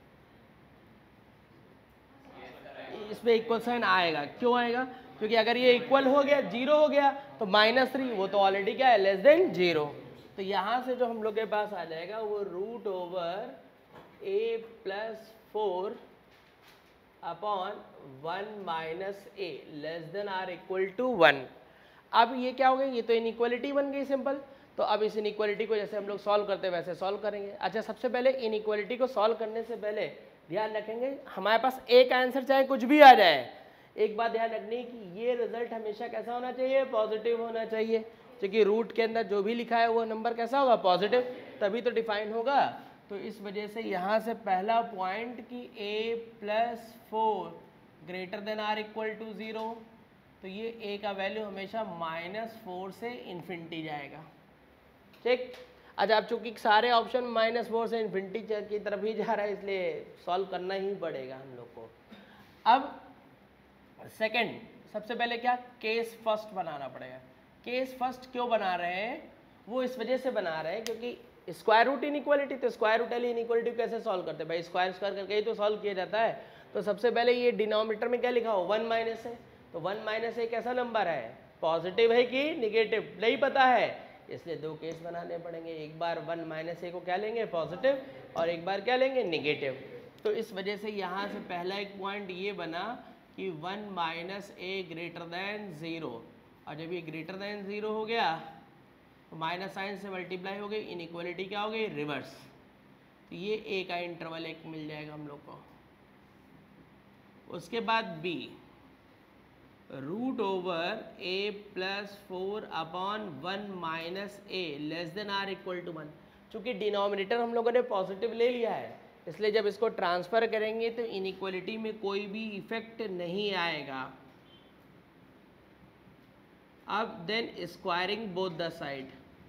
इसमें इक्वल साइन आएगा। क्यों आएगा? क्योंकि अगर ये इक्वल हो गया, जीरो हो गया, तो माइनस थ्री वो तो ऑलरेडी क्या है? Less than zero. तो यहाँ से जो हम लोग के पास आ जाएगा वो root over a plus four upon one minus a less than or equal to one. अब ये क्या हो गया? ये तो इनइक्वालिटी बन गई सिंपल। तो अब इस इनइक्वालिटी को जैसे हम लोग सॉल्व करते हैं वैसे सॉल्व करेंगे। अच्छा, सबसे पहले इनइक्वालिटी को सॉल्व करने से पहले ध्यान रखेंगे हमारे पास एक आंसर चाहे कुछ भी आ जाए, एक बात ध्यान रखनी कि ये रिजल्ट हमेशा कैसा होना चाहिए? पॉजिटिव होना चाहिए, क्योंकि रूट के अंदर जो भी लिखा है वो नंबर कैसा होगा? पॉजिटिव, तभी तो डिफाइन होगा। तो इस वजह से यहाँ से पहला पॉइंट कि a plus four greater than or equal to zero, तो ये ए का वैल्यू हमेशा माइनस फोर से इन्फिनिटी जाएगा। ठीक। अच्छा, अब चूंकि सारे ऑप्शन माइनस फोर से इन्फिनिटी की तरफ ही जा रहा है इसलिए सॉल्व करना ही पड़ेगा हम लोग को। अब सेकंड, सबसे पहले क्या? केस फर्स्ट बनाना पड़ेगा। केस फर्स्ट क्यों बना रहे हैं? वो इस वजह से बना रहे हैं क्योंकि स्क्वायर रूट इनइक्वालिटी, तो स्क्वायर रूट वाली इनइक्वालिटी कैसे सॉल्व करते हैं भाई? स्क्वायर स्क्वायर करके ही तो सॉल्व किया जाता है। तो सबसे पहले ये डिनोमिनेटर में क्या लिखा हो? वन माइनस है। तो वन माइनस ए कैसा नंबर है? पॉजिटिव है कि निगेटिव? नहीं पता है, इसलिए दो केस बनाने पड़ेंगे, एक बार वन माइनस ए को क्या लेंगे पॉजिटिव और एक बार क्या लेंगे नेगेटिव। तो इस वजह से यहाँ से पहला एक पॉइंट ये बना कि one minus a greater than zero, और जब ये ग्रेटर दैन ज़ीरो हो गया तो माइनस साइन से मल्टीप्लाई हो गई, इनइक्वालिटी क्या हो गई रिवर्स। तो ये ए का इंटरवल एक मिल जाएगा हम लोग को। उसके बाद b root over a plus four upon one minus a less than or equal to one. चूँकि डिनोमिनेटर हम लोगों ने पॉजिटिव ले लिया है, इसलिए जब इसको ट्रांसफर करेंगे तो इनइक्वालिटी में कोई भी इफेक्ट नहीं आएगा। अब then squaring both the side,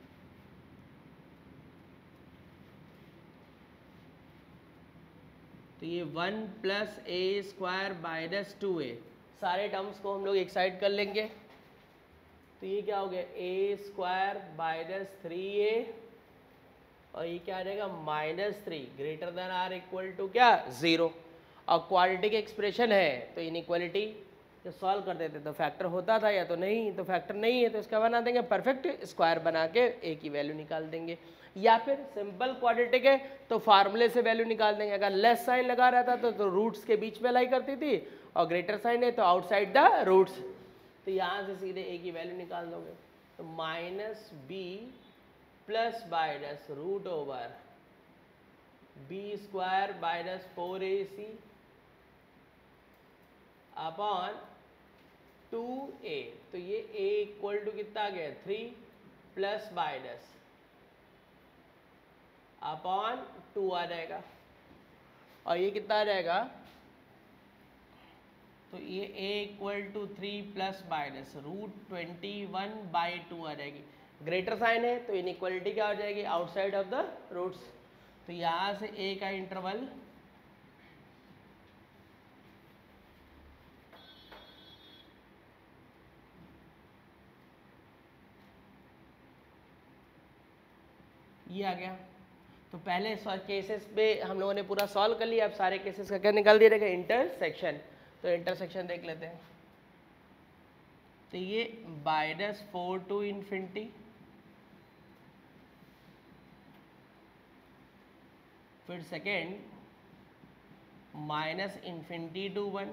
तो ये one plus a square minus two a, सारे टर्म्स को हम लोग एक साइड कर लेंगे। तो ये क्या हो गया a square minus three a, और ये क्या आ जाएगा minus three greater than or equal to क्या ज़ीरो। और क्वाड्रेटिक एक्सप्रेशन है तो इनइक्वालिटी जो सॉल्व कर देते तो फैक्टर होता था, या तो नहीं, तो फैक्टर नहीं है तो इसका बना देंगे परफेक्ट स्क्वायर बना के ए की वैल्यू निकाल देंगे। या फिर सिंपल क्वाड्रेटिक है तो फार्मूले से वैल्यू निकाल देंगे। अगर लेस साइन लगा रहता तो, तो रूट्स के बीच में लाई करती थी, और ग्रेटर साइन है तो आउटसाइड द रूट्स, तो यहाँ से सीधे ए की वैल्यू निकाल दोगे। तो minus b plus minus root over b square minus four a c upon two a, तो ये a इक्वल टू कितना आ गया three plus minus upon two आ जाएगा, और ये कितना आ जाएगा, तो ये a equal to three plus minus root twenty one by two आ जाएगी। ग्रेटर साइन है तो इनइक्वालिटी क्या हो जाएगी आउटसाइड ऑफ द रूट्स। तो यहाँ से a का इंटरवल ये आ गया। तो पहले केसेस पे हम लोगों ने पूरा सॉल्व कर लिया, अब सारे केसेस का क्या निकाल दिया रहेगा इंटरसेक्शन। तो इंटरसेक्शन देख लेते हैं। तो ये माइनस फोर टू इन्फिनिटी, फिर second minus infinity to one,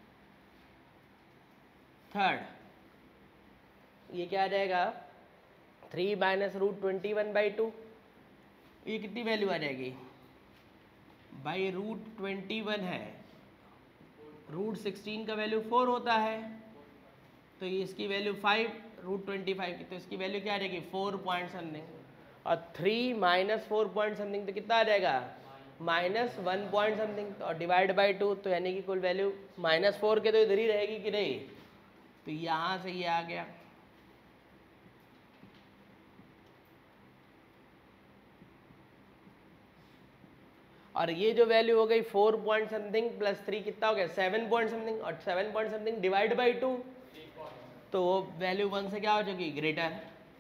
third ये क्या आ जाएगा three minus root twenty one by two, ये कितनी वैल्यू आ जाएगी बाई रूट ट्वेंटी वन है, रूट सिक्सटीन का वैल्यू फोर होता है, तो ये इसकी value five, root twenty five की, तो इसकी वैल्यू क्या आ जाएगी फोर पॉइंट समथिंग, और three minus four point something तो कितना आ जाएगा माइनस वन पॉइंट समथिंग, और डिवाइड बाई टू, तो यानी कि कुल वैल्यू माइनस फोर के तो इधर ही रहेगी कि नहीं, तो यहाँ से ये आ गया। और ये जो वैल्यू हो गई four point something plus three कितना हो गया सेवन पॉइंट समथिंग, और seven point something divide by two, तो वो वैल्यू वन से क्या हो जाएगी ग्रेटर।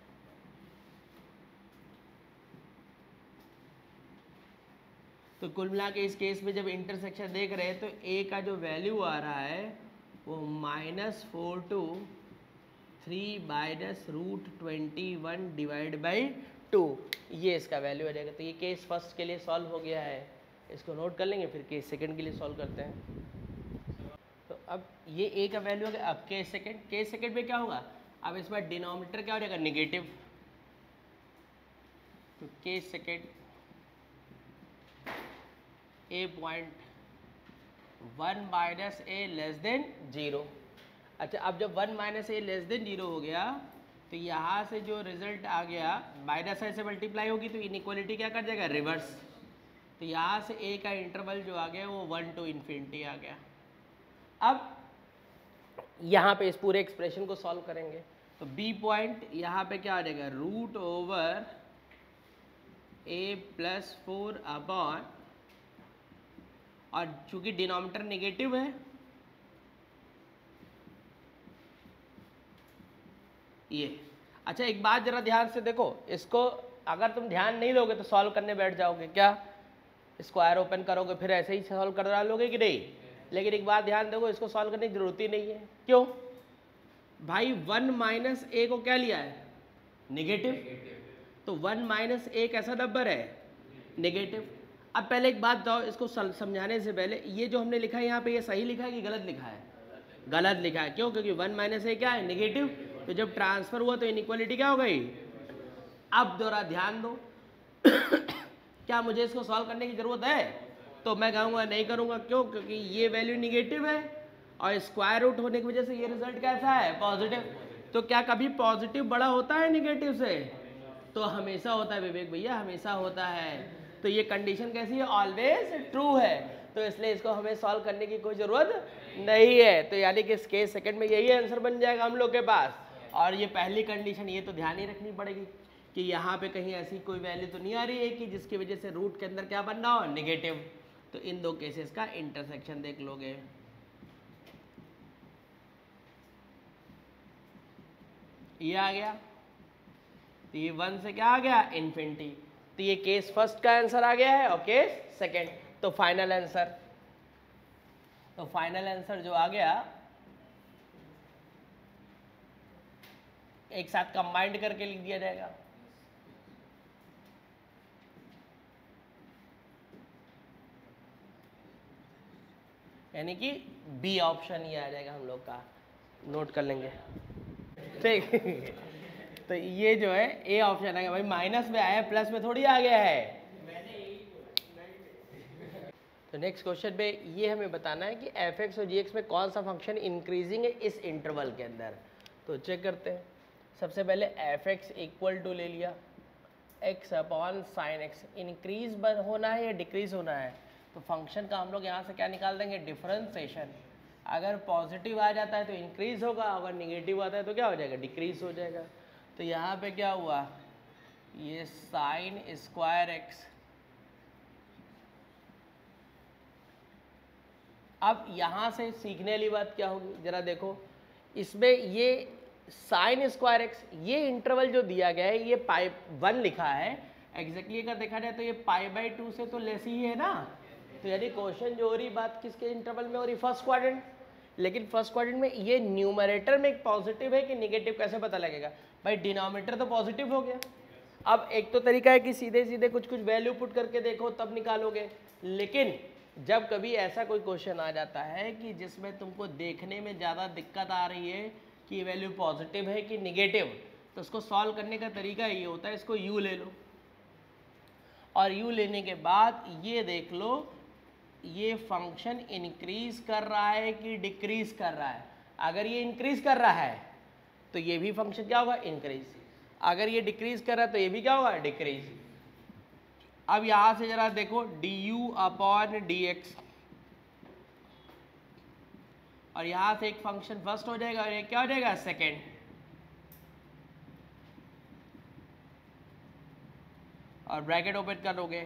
तो कुल मिला के इस केस में जब इंटरसेक्शन देख रहे हैं तो ए का जो वैल्यू आ रहा है वो minus four to three minus root twenty one divide by two, ये इसका वैल्यू आ जाएगा। तो ये केस फर्स्ट के लिए सॉल्व हो गया है, इसको नोट कर लेंगे, फिर केस सेकंड के लिए सॉल्व करते हैं। तो अब ये ए का वैल्यू हो गया। अब केस सेकंड, केस सेकंड में क्या होगा, अब इस बार डिनोमिनेटर क्या हो जाएगा निगेटिव, तो case second a point one minus a less than zero. अच्छा, अब जब one minus a less than zero हो गया तो यहाँ से जो रिजल्ट आ गया माइनस साइन से मल्टीप्लाई होगी तो इनइक्वालिटी क्या कर जाएगा रिवर्स। तो यहाँ से ए का इंटरवल जो आ गया वो वन टू इन्फिनिटी आ गया। अब यहाँ पे इस पूरे एक्सप्रेशन को सॉल्व करेंगे तो बी पॉइंट यहाँ पे क्या आ जाएगा root over a plus four upon, और चूंकि डिनोमिनेटर नेगेटिव है ये। अच्छा, एक बात जरा ध्यान से देखो, इसको अगर तुम ध्यान नहीं दोगे तो सॉल्व करने बैठ जाओगे, क्या स्क्वायर ओपन करोगे फिर ऐसे ही सॉल्व कर डालोगे कि नहीं। लेकिन एक बात ध्यान दोगे, इसको सॉल्व करने की जरूरत ही नहीं है। क्यों भाई, वन माइनस ए को क्या लिया है नेगेटिव, तो वन माइनस ए कैसा नंबर है, नेगेटिव। अब पहले एक बात बताओ, इसको समझाने से पहले, ये जो हमने लिखा है यहाँ पे, ये सही लिखा है कि गलत लिखा है? गलत लिखा है। क्यों? क्योंकि वन माइनस ए क्या है, नेगेटिव। तो जब ट्रांसफर हुआ तो इनइक्वालिटी क्या हो गई। अब दोबारा ध्यान दो क्या मुझे इसको सॉल्व करने की जरूरत है? तो मैं कहूँगा नहीं करूँगा। क्यों? क्योंकि ये वैल्यू निगेटिव है और स्क्वायर रूट होने की वजह से ये रिजल्ट कैसा है, पॉजिटिव। तो क्या कभी पॉजिटिव बड़ा होता है निगेटिव से? तो हमेशा होता है विवेक भैया, हमेशा होता है। तो ये कंडीशन कैसी है, ऑलवेज ट्रू है। तो इसलिए इसको हमें सॉल्व करने की कोई जरूरत नहीं है। तो यानी कि इसके सेकंड में यही आंसर बन जाएगा हम लोग के पास। और ये पहली कंडीशन ये तो ध्यान ही रखनी पड़ेगी कि यहाँ पे कहीं ऐसी कोई वैल्यू तो नहीं आ रही है कि जिसकी वजह से रूट के अंदर क्या बनना हो, नेगेटिव। तो इन दो केसेस का इंटरसेक्शन देख लोगे। ये आ गया, तो ये वन से क्या आ गया, इन्फिनिटी। तो ये केस फर्स्ट का आंसर आ गया है और केस सेकंड। तो फाइनल आंसर, तो फाइनल आंसर जो आ गया, एक साथ कंबाइंड करके लिख दिया जाएगा। यानी कि बी ऑप्शन ये आ जाएगा हम लोग का, नोट कर लेंगे, ठीक। तो ये जो है ए ऑप्शन आएगा। भाई माइनस में आया, प्लस में थोड़ी आ गया है। तो नेक्स्ट क्वेश्चन पे ये हमें बताना है कि एफ एक्स और जी एक्स में कौन सा फंक्शन इंक्रीजिंग है इस इंटरवल के अंदर। तो चेक करते हैं। सबसे पहले एफ एक्स इक्वल टू ले लिया x upon sine x. Increase होना है या डिक्रीज होना है? तो फंक्शन का हम लोग यहाँ से क्या निकाल देंगे, डिफरेंशिएशन। अगर पॉजिटिव आ जाता है तो इंक्रीज होगा, अगर निगेटिव आता है तो क्या हो जाएगा, डिक्रीज हो जाएगा। तो यहाँ पे क्या हुआ, ये साइन स्क्वायर एक्स। अब यहाँ से सीखने वाली बात क्या होगी, जरा देखो। इसमें ये साइन स्क्वायर एक्स, ये इंटरवल जो दिया गया है, ये पाई वन लिखा है। एग्जैक्टली अगर देखा जाए तो ये पाई बाई टू से तो लेस ही है ना। तो यानी क्वेश्चन जो हो रही बात किसके इंटरवल में हो रही, फर्स्ट क्वाड्रेंट। लेकिन फर्स्ट क्वाड्रेंट में ये न्यूमरेटर में एक पॉजिटिव है कि निगेटिव, कैसे पता लगेगा भाई, डिनोमिनेटर तो पॉजिटिव हो गया। अब एक तो तरीका है कि सीधे सीधे कुछ कुछ वैल्यू पुट करके देखो तब निकालोगे। लेकिन जब कभी ऐसा कोई क्वेश्चन आ जाता है कि जिसमें तुमको देखने में ज़्यादा दिक्कत आ रही है कि वैल्यू पॉजिटिव है कि निगेटिव, तो उसको सॉल्व करने का तरीका ये होता है, इसको यू ले लो और यू लेने के बाद ये देख लो ये फंक्शन इंक्रीज कर रहा है कि डिक्रीज कर रहा है। अगर ये इंक्रीज कर रहा है तो ये भी फंक्शन क्या होगा, इंक्रीज। अगर ये डिक्रीज कर रहा है तो ये भी क्या होगा, डिक्रीज। अब यहां से जरा देखो, d u upon d x, और यहां से एक फंक्शन फर्स्ट हो जाएगा और ये क्या हो जाएगा, सेकेंड। और ब्रैकेट ओपन करोगे,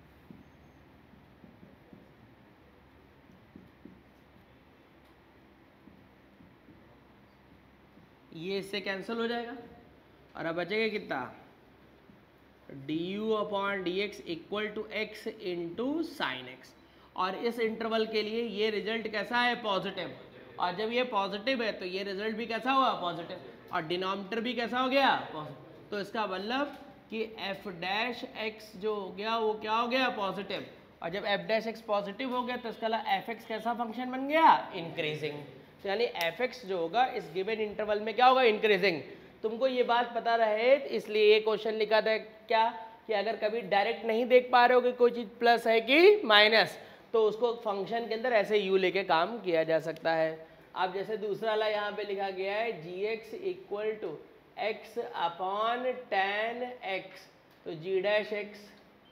ये इससे कैंसिल हो जाएगा और अब बचेगा कितना, d u upon d x equal to x into sine x. और इस इंटरवल के लिए ये रिजल्ट कैसा है, पॉजिटिव। और जब ये पॉजिटिव है तो ये रिजल्ट भी कैसा हुआ, पॉजिटिव। और डिनोमिनेटर भी कैसा हो गया, पॉजिटिव। तो इसका मतलब कि एफ डैश एक्स जो हो गया वो क्या हो गया, पॉजिटिव। और जब एफ डैश एक्स पॉजिटिव हो गया तो इसका मतलब एफ एक्स कैसा फंक्शन बन गया, इंक्रीजिंग। तो यानी एफ एक्स जो होगा इस गिवन इंटरवल में क्या होगा, इंक्रीजिंग। तुमको ये बात पता रहे इसलिए ये क्वेश्चन लिखा था क्या, कि अगर कभी डायरेक्ट नहीं देख पा रहे हो कि कोई चीज़ प्लस है कि माइनस, तो उसको फंक्शन के अंदर ऐसे यू लेके काम किया जा सकता है। अब जैसे दूसरा वाला यहाँ पे लिखा गया है g x equal to x upon tan x, तो जी डैश एक्स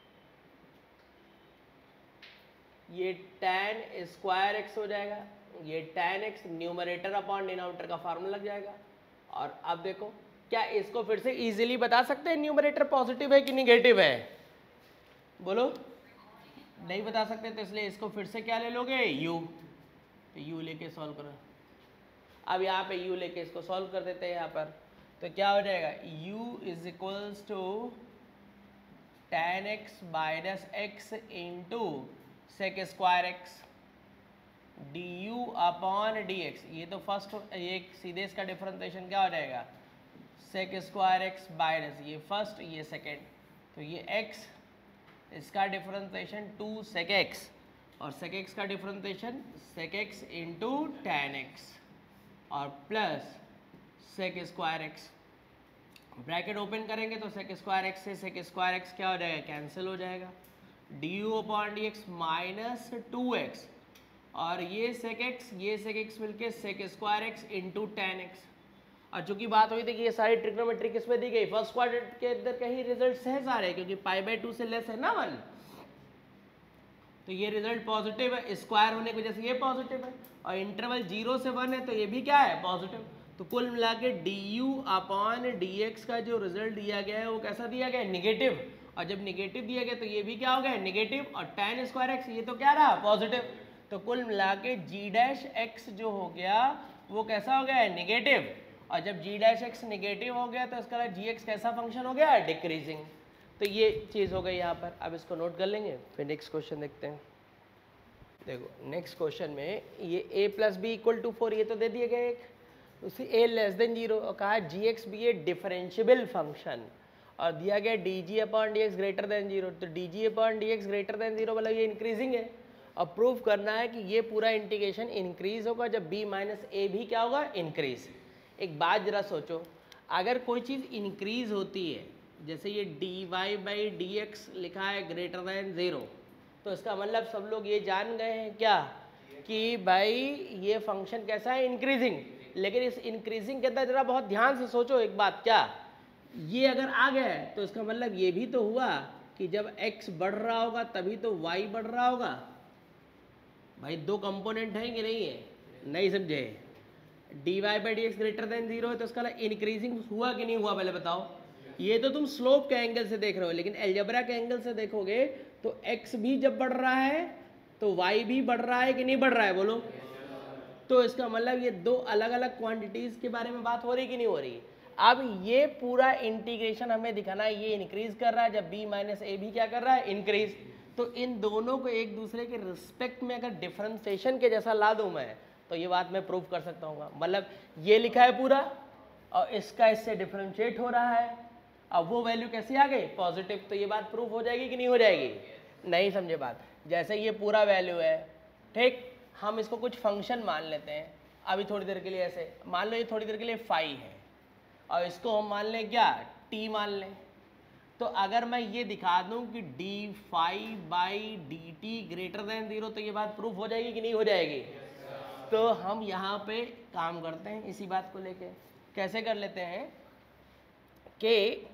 ये टेन स्क्वायर एक्स हो जाएगा, ये tan x numerator upon denominator का फार्मूला लग जाएगा। और अब देखो क्या इसको फिर से इजीली बता सकते हैं न्यूमरेटर पॉजिटिव है कि निगेटिव है, बोलो, नहीं बता सकते। तो इसलिए इसको फिर से क्या ले लोगे, u। तो u लेके सॉल्व करो। अब यहाँ पे u लेके इसको सॉल्व कर देते हैं यहाँ पर, तो क्या हो जाएगा, u is equals to tan x minus x into sec square x d u upon d x. ये तो फर्स्ट, ये सीधे इसका डिफरेंशिएशन क्या हो जाएगा, सेक स्क्वायर एक्स माइनस ये फर्स्ट ये सेकेंड, तो ये x इसका डिफरेंशिएशन टू सेक एक्स और सेक एक्स का differentiation sec x into tan x और plus sec square x. Bracket open करेंगे तो सेक स्क्वायर एक्स से सेक स्क्वायर एक्स क्या हो जाएगा, कैंसिल हो जाएगा। D u upon d x minus two x और ये सेक एक्स ये सेक एक्स मिलके sec square x into tan x. और चूंकि बात हुई थी कि ये सारी ट्रिग्नोमेट्री किस में दी गई, फर्स्ट क्वाड्रेंट के अंदर कहीं रिजल्ट है सारे, क्योंकि पाई बाय टू से लेस है ना वन, तो ये रिजल्ट पॉजिटिव है, स्क्वायर होने की वजह से ये पॉजिटिव है, और इंटरवल जीरो से वन है तो ये भी क्या है, पॉजिटिव। तो कुल मिला के d u upon d x का जो रिजल्ट दिया गया है वो कैसा दिया गया है, निगेटिव। और जब निगेटिव दिया गया तो ये भी क्या हो गया, निगेटिव, और टेन स्क्वायर एक्स ये तो क्या रहा, पॉजिटिव। तो कुल मिला के जी डैश एक्स जो हो गया वो कैसा हो गया है, निगेटिव। और जब जी डैश एक्स निगेटिव हो गया तो इसका जी एक्स कैसा फंक्शन हो गया, डिक्रीजिंग। तो ये चीज़ हो गई यहाँ पर। अब इसको नोट कर लेंगे, फिर नेक्स्ट क्वेश्चन देखते हैं। देखो नेक्स्ट क्वेश्चन में ये a plus b equal to four ये तो दे दिए गए एक, उसी a लेस देन जीरो और कहा g x be a differentiable function और दिया गया d g upon d x greater than zero. तो d g upon d x greater than zero मतलब ये इंक्रीजिंग है। अब प्रूव करना है कि ये पूरा इंटीग्रेशन इंक्रीज होगा जब b माइनस ए भी क्या होगा, इंक्रीज। एक बात जरा सोचो, अगर कोई चीज़ इंक्रीज होती है, जैसे ये d y by d x लिखा है ग्रेटर देन ज़ीरो, तो इसका मतलब सब लोग ये जान गए हैं क्या कि भाई ये फंक्शन कैसा है, इंक्रीजिंग। लेकिन इस इंक्रीजिंग के अंदर जरा बहुत ध्यान से सोचो एक बात, क्या ये अगर आ गया है तो इसका मतलब ये भी तो हुआ कि जब x बढ़ रहा होगा तभी तो y बढ़ रहा होगा। भाई दो कंपोनेंट हैं कि नहीं है, नहीं समझे। D y by d x greater than zero है तो इसका इंक्रीजिंग हुआ कि नहीं हुआ, पहले बताओ। ये तो तुम स्लोप के एंगल से देख रहे हो, लेकिन अलजेब्रा के एंगल से देखोगे तो x भी जब बढ़ रहा है तो y भी बढ़ रहा है कि नहीं बढ़ रहा है, बोलो। तो इसका मतलब ये दो अलग अलग क्वांटिटीज के बारे में बात हो रही कि नहीं हो रही। अब ये पूरा इंटीग्रेशन हमें दिखाना है, ये इंक्रीज कर रहा है जब b माइनस ए भी क्या कर रहा है, इंक्रीज। तो इन दोनों को एक दूसरे के रिस्पेक्ट में अगर डिफरेंशिएशन के जैसा ला दूं मैं, तो ये बात मैं प्रूव कर सकता हूँ। मतलब ये लिखा है पूरा और इसका इससे डिफरेंशिएट हो रहा है, अब वो वैल्यू कैसी आ गई, पॉजिटिव। तो ये बात प्रूफ हो जाएगी कि नहीं हो जाएगी, नहीं समझे बात। जैसे ये पूरा वैल्यू है, ठीक, हम इसको कुछ फंक्शन मान लेते हैं अभी थोड़ी देर के लिए। ऐसे मान लो ये थोड़ी देर के लिए फाइव है और इसको हम मान लें क्या, टी मान लें। तो अगर मैं ये दिखा दूं कि d five by d t greater than zero, तो ये बात प्रूफ हो जाएगी कि नहीं हो जाएगी। तो हम यहाँ पे काम करते हैं इसी बात को लेके। कैसे कर लेते हैं कि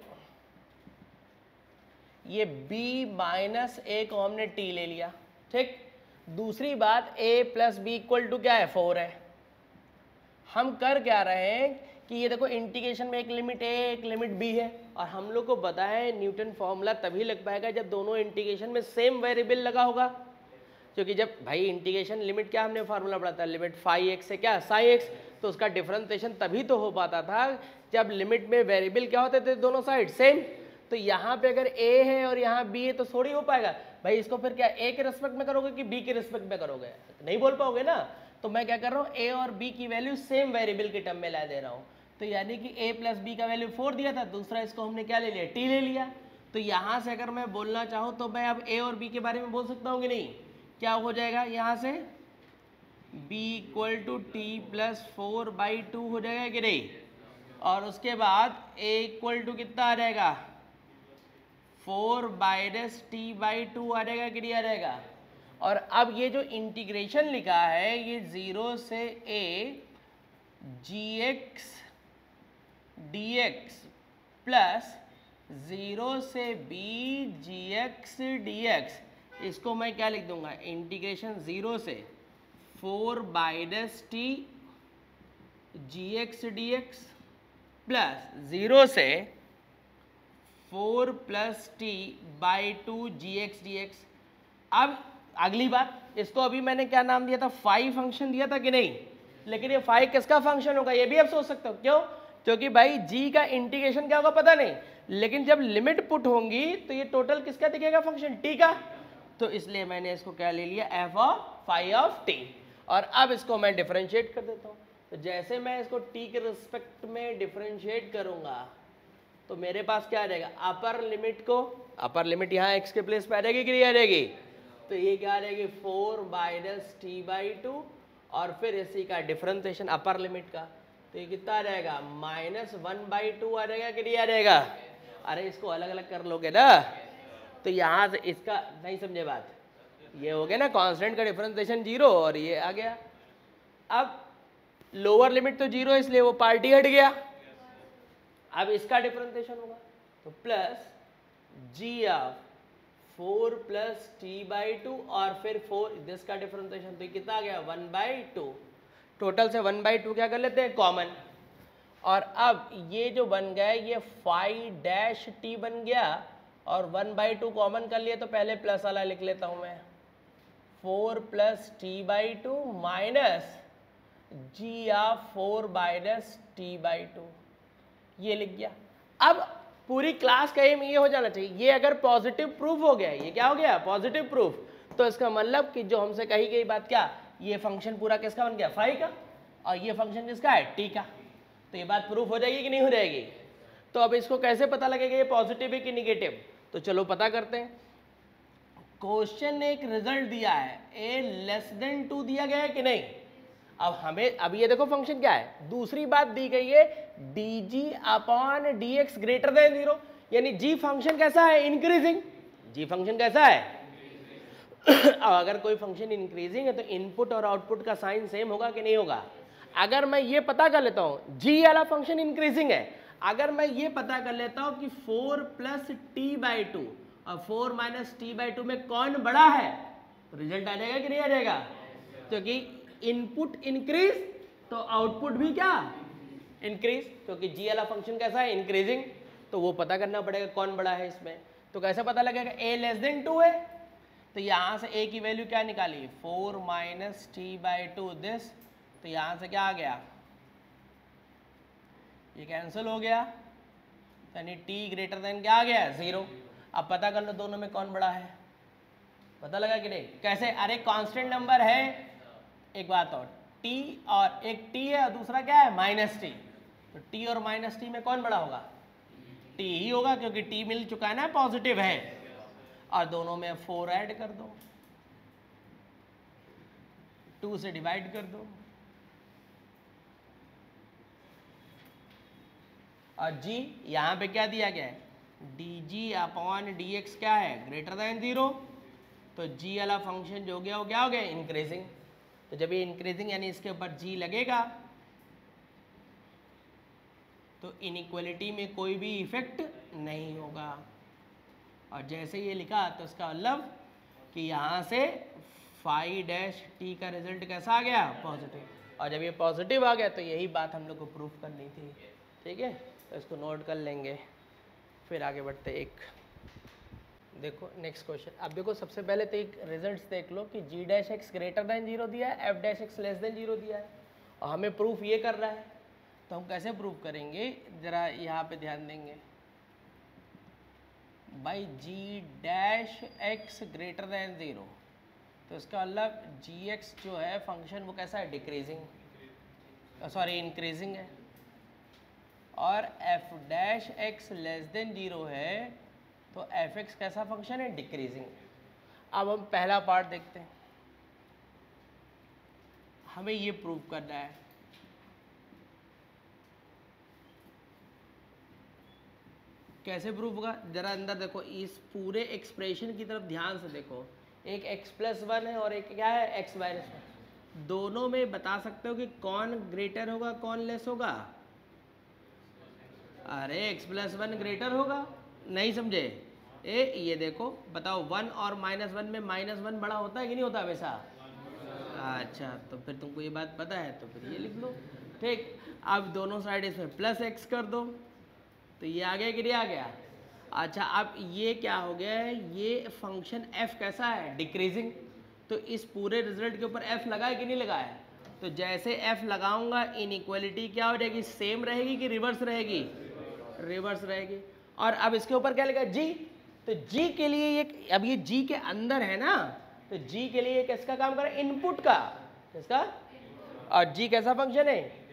ये b माइनस ए को हमने t ले लिया, ठीक। दूसरी बात a plus b equal to क्या है, फोर है। हम कर क्या रहे हैं कि ये देखो इंटीग्रेशन में एक लिमिट a एक लिमिट b है, और हम लोग को पता है न्यूटन फॉर्मूला तभी लग पाएगा जब दोनों इंटीग्रेशन में सेम वेरिएबल लगा होगा। क्योंकि जब भाई इंटीग्रेशन लिमिट क्या हमने फार्मूला पढ़ा था, लिमिट फाई एक्स से क्या साई एक्स, तो उसका डिफरेंशिएशन तभी तो हो पाता था जब लिमिट में वेरिएबल क्या होते थे, दोनों साइड सेम। तो यहाँ पे अगर a है और यहाँ b है तो थोड़ी हो पाएगा भाई। इसको फिर क्या a के रिस्पेक्ट में करोगे कि b के रिस्पेक्ट में करोगे, नहीं बोल पाओगे ना। तो मैं क्या कर रहा हूँ, a और b की वैल्यू सेम वेरिएबल के टर्म में ला दे रहा हूँ। तो यानी कि a प्लस बी का वैल्यू फोर दिया था, दूसरा इसको हमने क्या ले लिया, t ले लिया। तो यहाँ से अगर मैं बोलना चाहूँ तो मैं अब a और b के बारे में बोल सकता हूँ कि नहीं। क्या हो जाएगा यहाँ से, b equal to t plus four by two हो जाएगा कि नहीं। और उसके बाद a इक्वल टू कितना आ जाएगा, four minus t by two आ जाएगा कि नहीं आ जाएगा। और अब ये जो इंटीग्रेशन लिखा है ये जीरो से a g x d x plus zero से b g x d x, इसको मैं क्या लिख दूंगा, इंटीग्रेशन जीरो से four minus t g x d x plus zero से four plus t by two g x d x. अब अगली बात, इसको अभी मैंने क्या नाम दिया था, फाई फंक्शन दिया था कि नहीं। लेकिन ये फाई किसका फंक्शन होगा ये भी आप सोच सकते हो, क्यों, क्योंकि भाई g का इंटीग्रेशन क्या होगा पता नहीं, लेकिन जब लिमिट पुट होंगी तो ये टोटल किसका दिखेगा, फंक्शन t का। तो इसलिए मैंने इसको क्या ले लिया, f of phi of t। और अब इसको मैं डिफरेंशिएट कर देता हूँ। तो जैसे मैं इसको t के रिस्पेक्ट में डिफरेंशिएट करूंगा तो मेरे पास क्या आ जाएगा, अपर लिमिट को, अपर लिमिट यहाँ x के प्लेस पे आ जाएगी कि नहीं आ जाएगी, तो ये क्या आ जाएगी four minus t by two और फिर इसी का डिफरेंशिएशन अपर लिमिट का, तो ये कितना आ जाएगा माइनस वन बाई टू आ जाएगा कि नहीं आ जाएगा। अरे इसको अलग अलग कर लोगे ना तो यहाँ से इसका नहीं समझे बात, ये हो गया ना कांस्टेंट का डिफरेंशिएशन जीरो और ये आ गया। अब लोअर लिमिट तो जीरो इसलिए वो पार्टी हट गया, अब इसका डिफरेंशिएशन होगा तो plus g of four plus t by two और फिर फोर दिस का डिफरेंशिएशन, तो कितना आ गया वन बाई टू, टोटल से वन बाई टू क्या कर लेते हैं कॉमन, और अब ये जो बन गया ये फाइव डैश टी बन गया और वन बाई टू कॉमन कर लिए तो पहले प्लस वाला लिख लेता हूँ मैं, four plus t by two minus g of four minus t by two, ये लिख गया। अब पूरी क्लास का एम ये हो जाना चाहिए, ये अगर पॉजिटिव प्रूफ हो गया, ये क्या हो गया पॉजिटिव प्रूफ, तो इसका मतलब कि जो हमसे कही गई बात क्या, ये फंक्शन पूरा किसका बन गया फाइव का और ये फंक्शन किसका है टी का, तो ये बात प्रूफ हो जाएगी कि नहीं हो जाएगी। तो अब इसको कैसे पता लगेगा ये पॉजिटिव है कि निगेटिव, तो चलो पता करते हैं। क्वेश्चन ने एक रिजल्ट दिया है ए लेस देन टू दिया गया है कि नहीं, अब हमें अब ये देखो फंक्शन क्या है, दूसरी बात दी गई है d g upon d x greater than zero, यानी जी फंक्शन कैसा है इंक्रीजिंग, जी फंक्शन कैसा है अब अगर कोई फंक्शन इंक्रीजिंग है तो इनपुट और आउटपुट का साइन सेम होगा कि नहीं होगा। अगर मैं ये पता कर लेता हूँ जी वाला फंक्शन इंक्रीजिंग है, अगर मैं ये पता कर लेता हूँ कि four plus t by two और four minus t by two में कौन बड़ा है, तो रिजल्ट आ जाएगा कि नहीं आ जाएगा, क्योंकि इनपुट इंक्रीज तो आउटपुट भी क्या इंक्रीज, क्योंकि जी वाला फंक्शन कैसा है इंक्रीजिंग, तो वो पता करना पड़ेगा कौन बड़ा है इसमें। तो कैसे पता लगेगा, ए लेस देन टू है तो यहाँ से ए की वैल्यू क्या निकाली four minus t by two this, तो यहाँ से क्या आ गया ये कैंसिल हो गया, यानी टी ग्रेटर देन क्या आ गया जीरो। अब पता कर लो दोनों में कौन बड़ा है, पता लगा कि नहीं, कैसे, अरे कांस्टेंट नंबर है, एक बात और t और एक t है और दूसरा क्या है माइनस टी, तो t और माइनस टी में कौन बड़ा होगा, t ही होगा क्योंकि t मिल चुका है ना पॉजिटिव है, और दोनों में फोर ऐड कर दो, टू से डिवाइड कर दो और g यहाँ पे क्या दिया गया है d g upon d x क्या है ग्रेटर देन जीरो, तो g वाला फंक्शन जो गया वो क्या हो गया इंक्रीजिंग, तो जब ये इंक्रीजिंग यानी इसके ऊपर g लगेगा तो इनइक्वालिटी में कोई भी इफेक्ट नहीं होगा, और जैसे ये लिखा तो इसका मतलब कि यहाँ से फाइव डैश टी का रिजल्ट कैसा आ गया पॉजिटिव, और जब ये पॉजिटिव आ गया तो यही बात हम लोग को प्रूफ करनी थी। ठीक है, तो इसको नोट कर लेंगे, फिर आगे बढ़ते। एक देखो नेक्स्ट क्वेश्चन, अब देखो सबसे पहले तो एक रिजल्ट्स देख लो कि g dash x greater than zero दिया है, f dash x less than zero दिया है, और हमें प्रूफ ये कर रहा है, तो हम कैसे प्रूफ करेंगे, ज़रा यहाँ पे ध्यान देंगे। By g dash x greater than zero, तो इसका मतलब जी एक्स जो है फंक्शन वो कैसा है डिक्रीजिंग, सॉरी इंक्रीजिंग है, और f dash x less than zero है तो एफ एक्स कैसा फंक्शन है डिक्रीजिंग। अब हम पहला पार्ट देखते हैं, हमें ये प्रूव करना है। कैसे प्रूव होगा, जरा अंदर देखो, इस पूरे एक्सप्रेशन की तरफ ध्यान से देखो, एक x प्लस वन है और एक क्या है x माइनस वन, दोनों में बता सकते हो कि कौन ग्रेटर होगा कौन लेस होगा, अरे x प्लस वन ग्रेटर होगा, नहीं समझे, ए ये देखो बताओ वन और माइनस वन में माइनस वन बड़ा होता है कि नहीं होता हमेशा, अच्छा तो फिर तुमको ये बात पता है तो फिर ये लिख लो। ठीक, अब दोनों साइड इसमें प्लस एक्स कर दो तो ये आ गया कि नहीं आ गया। अच्छा अब ये क्या हो गया है, ये फंक्शन f कैसा है डिक्रीजिंग, तो इस पूरे रिजल्ट के ऊपर f लगा है कि नहीं लगा है, तो जैसे f लगाऊंगा इनइक्वालिटी क्या हो जाएगी, सेम रहेगी कि रिवर्स रहेगी, रिवर्स रहेगी। और अब इसके ऊपर क्या लिखा g, तो g के लिए ये अब ये g के अंदर है ना, तो g के लिए किसका काम कर रहा है इनपुट का, किसका, और g कैसा फंक्शन है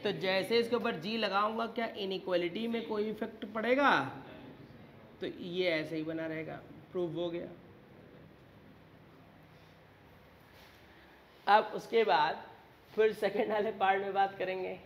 तो जैसे इसके ऊपर जी लगाऊंगा क्या इनइक्वालिटी में कोई इफेक्ट पड़ेगा? तो ये ऐसे ही बना रहेगा, प्रूव हो गया। अब उसके बाद फिर सेकेंड वाले पार्ट में बात करेंगे।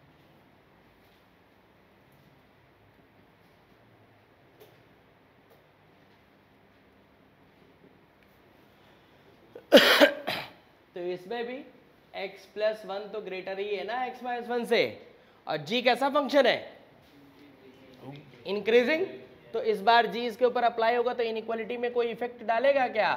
तो इसमें भी x प्लस वन तो ग्रेटर ही है ना x माइनस वन से, और g कैसा फंक्शन है? इंक्रीजिंग। तो इस बार g इसके ऊपर अप्लाई होगा तो इनइक्वालिटी में कोई इफेक्ट डालेगा क्या?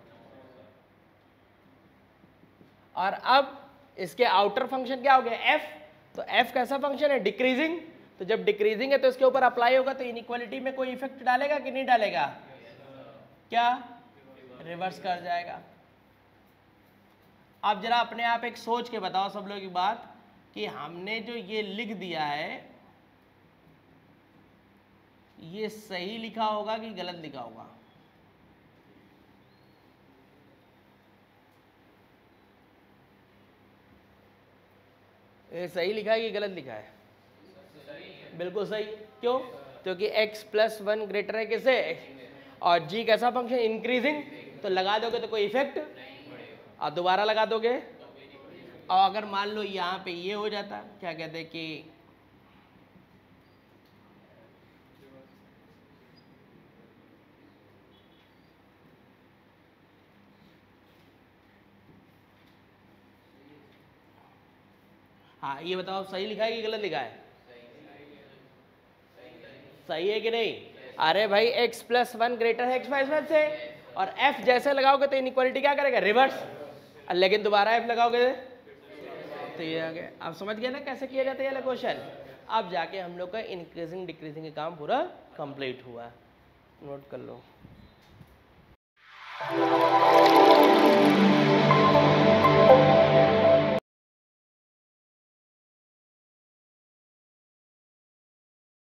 और अब इसके आउटर फंक्शन क्या हो गया? f। तो f कैसा फंक्शन है? डिक्रीजिंग। तो जब डिक्रीजिंग है तो इसके ऊपर अप्लाई होगा तो इनइक्वालिटी में कोई इफेक्ट डालेगा कि नहीं डालेगा? क्या? रिवर्स कर जाएगा। आप जरा अपने आप एक सोच के बताओ सब लोग की बात कि हमने जो ये लिख दिया है ये सही लिखा होगा कि गलत लिखा होगा? ये सही लिखा है कि गलत लिखा है? बिल्कुल सही। क्यों? क्योंकि x प्लस वन ग्रेटर है किसे? और g कैसा फंक्शन? इंक्रीजिंग। तो लगा दोगे तो कोई इफेक्ट, और दोबारा लगा दोगे, और अगर मान लो यहाँ पे ये हो जाता, क्या कहते हैं कि हाँ ये बताओ सही लिखा है कि गलत लिखा है? सही है कि नहीं? अरे भाई x प्लस वन ग्रेटर है x माइनस वन से, और f जैसे लगाओगे तो इनइक्वालिटी क्या करेगा? रिवर्स। लेकिन दोबारा f लगाओगे तो ये आ गया। आप समझ गए ना कैसे किया जाता है ये क्वेश्चन? अब जाके हम लोग का इंक्रीजिंग डिक्रीजिंग का काम पूरा कंप्लीट हुआ। नोट कर लो।